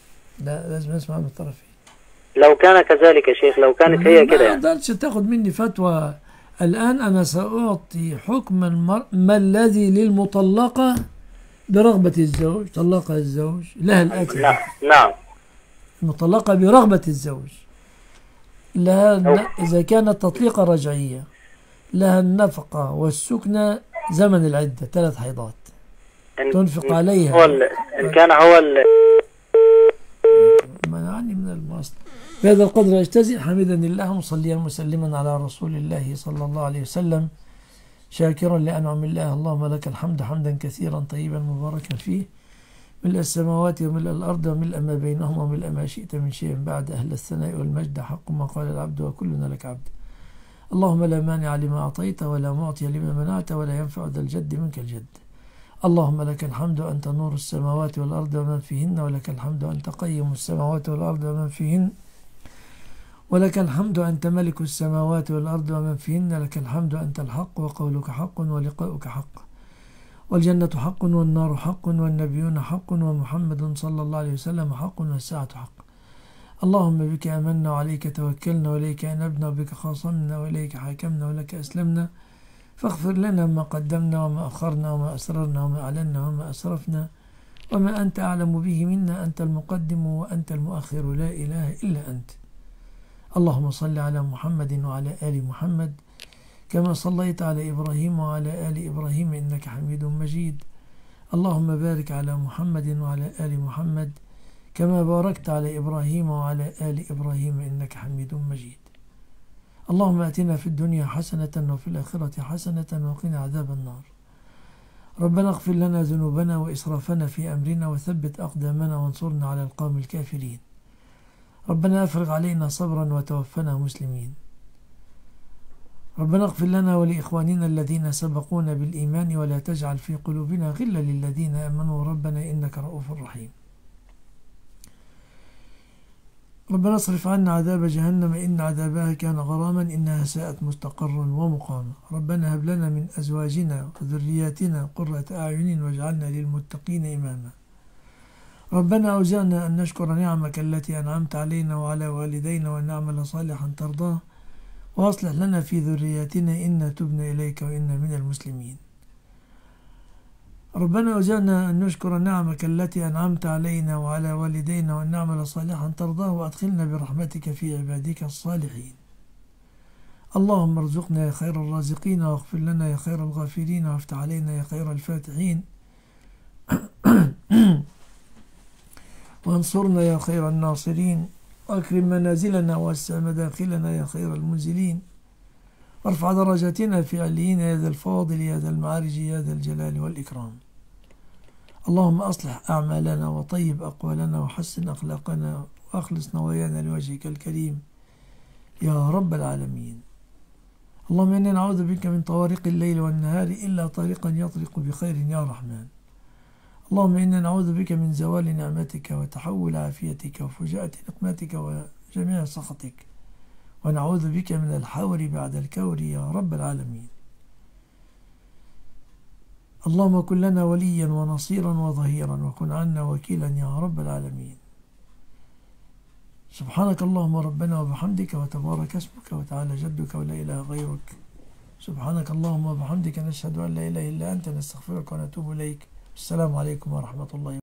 لو كان كذلك يا شيخ، لو كانت هي كده يعني. ما أقدرش تاخد مني فتوى الآن. أنا سأعطي حكم ما الذي للمطلقة برغبة الزوج، طلقها الزوج لها الآتي. نعم. مطلقة برغبة الزوج لها إذا كانت تطليقة رجعية لها النفقة والسكنة زمن العدة 3 حيضات تنفق عليها. إن كان هو منعني من المواصلة. بهذا القدر أجتزئ، حمدني الله مصليا مسلما على رسول الله صلى الله عليه وسلم، شاكرا لأنعم الله. اللهم لك الحمد حمدا كثيرا طيبا مباركا فيه، ملء السماوات وملء الأرض وملء ما بينهما وملء ما شئت من شيء بعد. أهل الثناء والمجد حق ما قال العبد وكلنا لك عبد. اللهم لا مانع لما أعطيت ولا معطي لما منعت ولا ينفع ذا الجد منك الجد. اللهم لك الحمد أنت نور السماوات والأرض ومن فيهن، ولك الحمد أنت قيم السماوات والأرض ومن فيهن، ولك الحمد أنت ملك السماوات والأرض ومن فيهن، لك الحمد أنت الحق وقولك حق ولقاؤك حق، والجنة حق والنار حق والنبيون حق ومحمد صلى الله عليه وسلم حق والساعة حق. اللهم بك آمنا وعليك توكلنا وإليك أنبنا وبك خاصمنا وإليك حاكمنا ولك أسلمنا، فاغفر لنا ما قدمنا وما أخرنا وما أسررنا وما أعلنا وما أسرفنا وما أنت أعلم به منا، أنت المقدم وأنت المؤخر لا إله إلا أنت. اللهم صل على محمد وعلى آل محمد كما صليت على إبراهيم وعلى آل إبراهيم إنك حميد مجيد. اللهم بارك على محمد وعلى آل محمد كما باركت على إبراهيم وعلى آل إبراهيم إنك حميد مجيد. اللهم آتنا في الدنيا حسنة وفي الآخرة حسنة وقنا عذاب النار. ربنا اغفر لنا ذنوبنا وإسرافنا في أمرنا وثبت أقدامنا وانصرنا على القوم الكافرين. ربنا أفرغ علينا صبرا وتوفنا مسلمين. ربنا اغفر لنا ولإخواننا الذين سبقونا بالإيمان ولا تجعل في قلوبنا غلا للذين آمنوا ربنا إنك رؤوف رحيم. ربنا اصرف عنا عذاب جهنم إن عذابها كان غراما إنها ساءت مستقرا ومقاما. ربنا هب لنا من أزواجنا وذرياتنا قرة أعين واجعلنا للمتقين إماما. ربنا أوزعنا أن نشكر نعمك التي أنعمت علينا وعلى والدينا وأن نعمل صالحا ترضاه وأصلح لنا في ذرياتنا إنا تبنا إليك وإنا من المسلمين. ربنا أوزعنا أن نشكر نعمك التي أنعمت علينا وعلى والدينا وأن نعمل صالحا ترضاه وأدخلنا برحمتك في عبادك الصالحين. اللهم ارزقنا يا خير الرازقين واغفر لنا يا خير الغافرين وافتح علينا يا خير الفاتحين وانصرنا يا خير الناصرين وأكرم منازلنا ووسع مداخلنا يا خير المنزلين وارفع درجاتنا في عليين يا ذا الفاضل يا ذا المعارج يا ذا الجلال والإكرام. اللهم أصلح أعمالنا وطيب أقوالنا وحسن أخلاقنا وأخلص نوايانا لوجهك الكريم يا رب العالمين. اللهم إنا نعوذ بك من طوارق الليل والنهار إلا طريقا يطرق بخير يا رحمن. اللهم إنا نعوذ بك من زوال نعمتك وتحول عافيتك وفجاءة نقمتك وجميع سخطك ونعوذ بك من الحور بعد الكور يا رب العالمين. اللهم كن لنا وليا ونصيرا وظهيرا وكن عنا وكيلا يا رب العالمين. سبحانك اللهم ربنا وبحمدك وتبارك اسمك وتعالى جدك ولا إله غيرك. سبحانك اللهم وبحمدك نشهد أن لا إله إلا أنت نستغفرك ونتوب إليك. السلام عليكم ورحمة الله.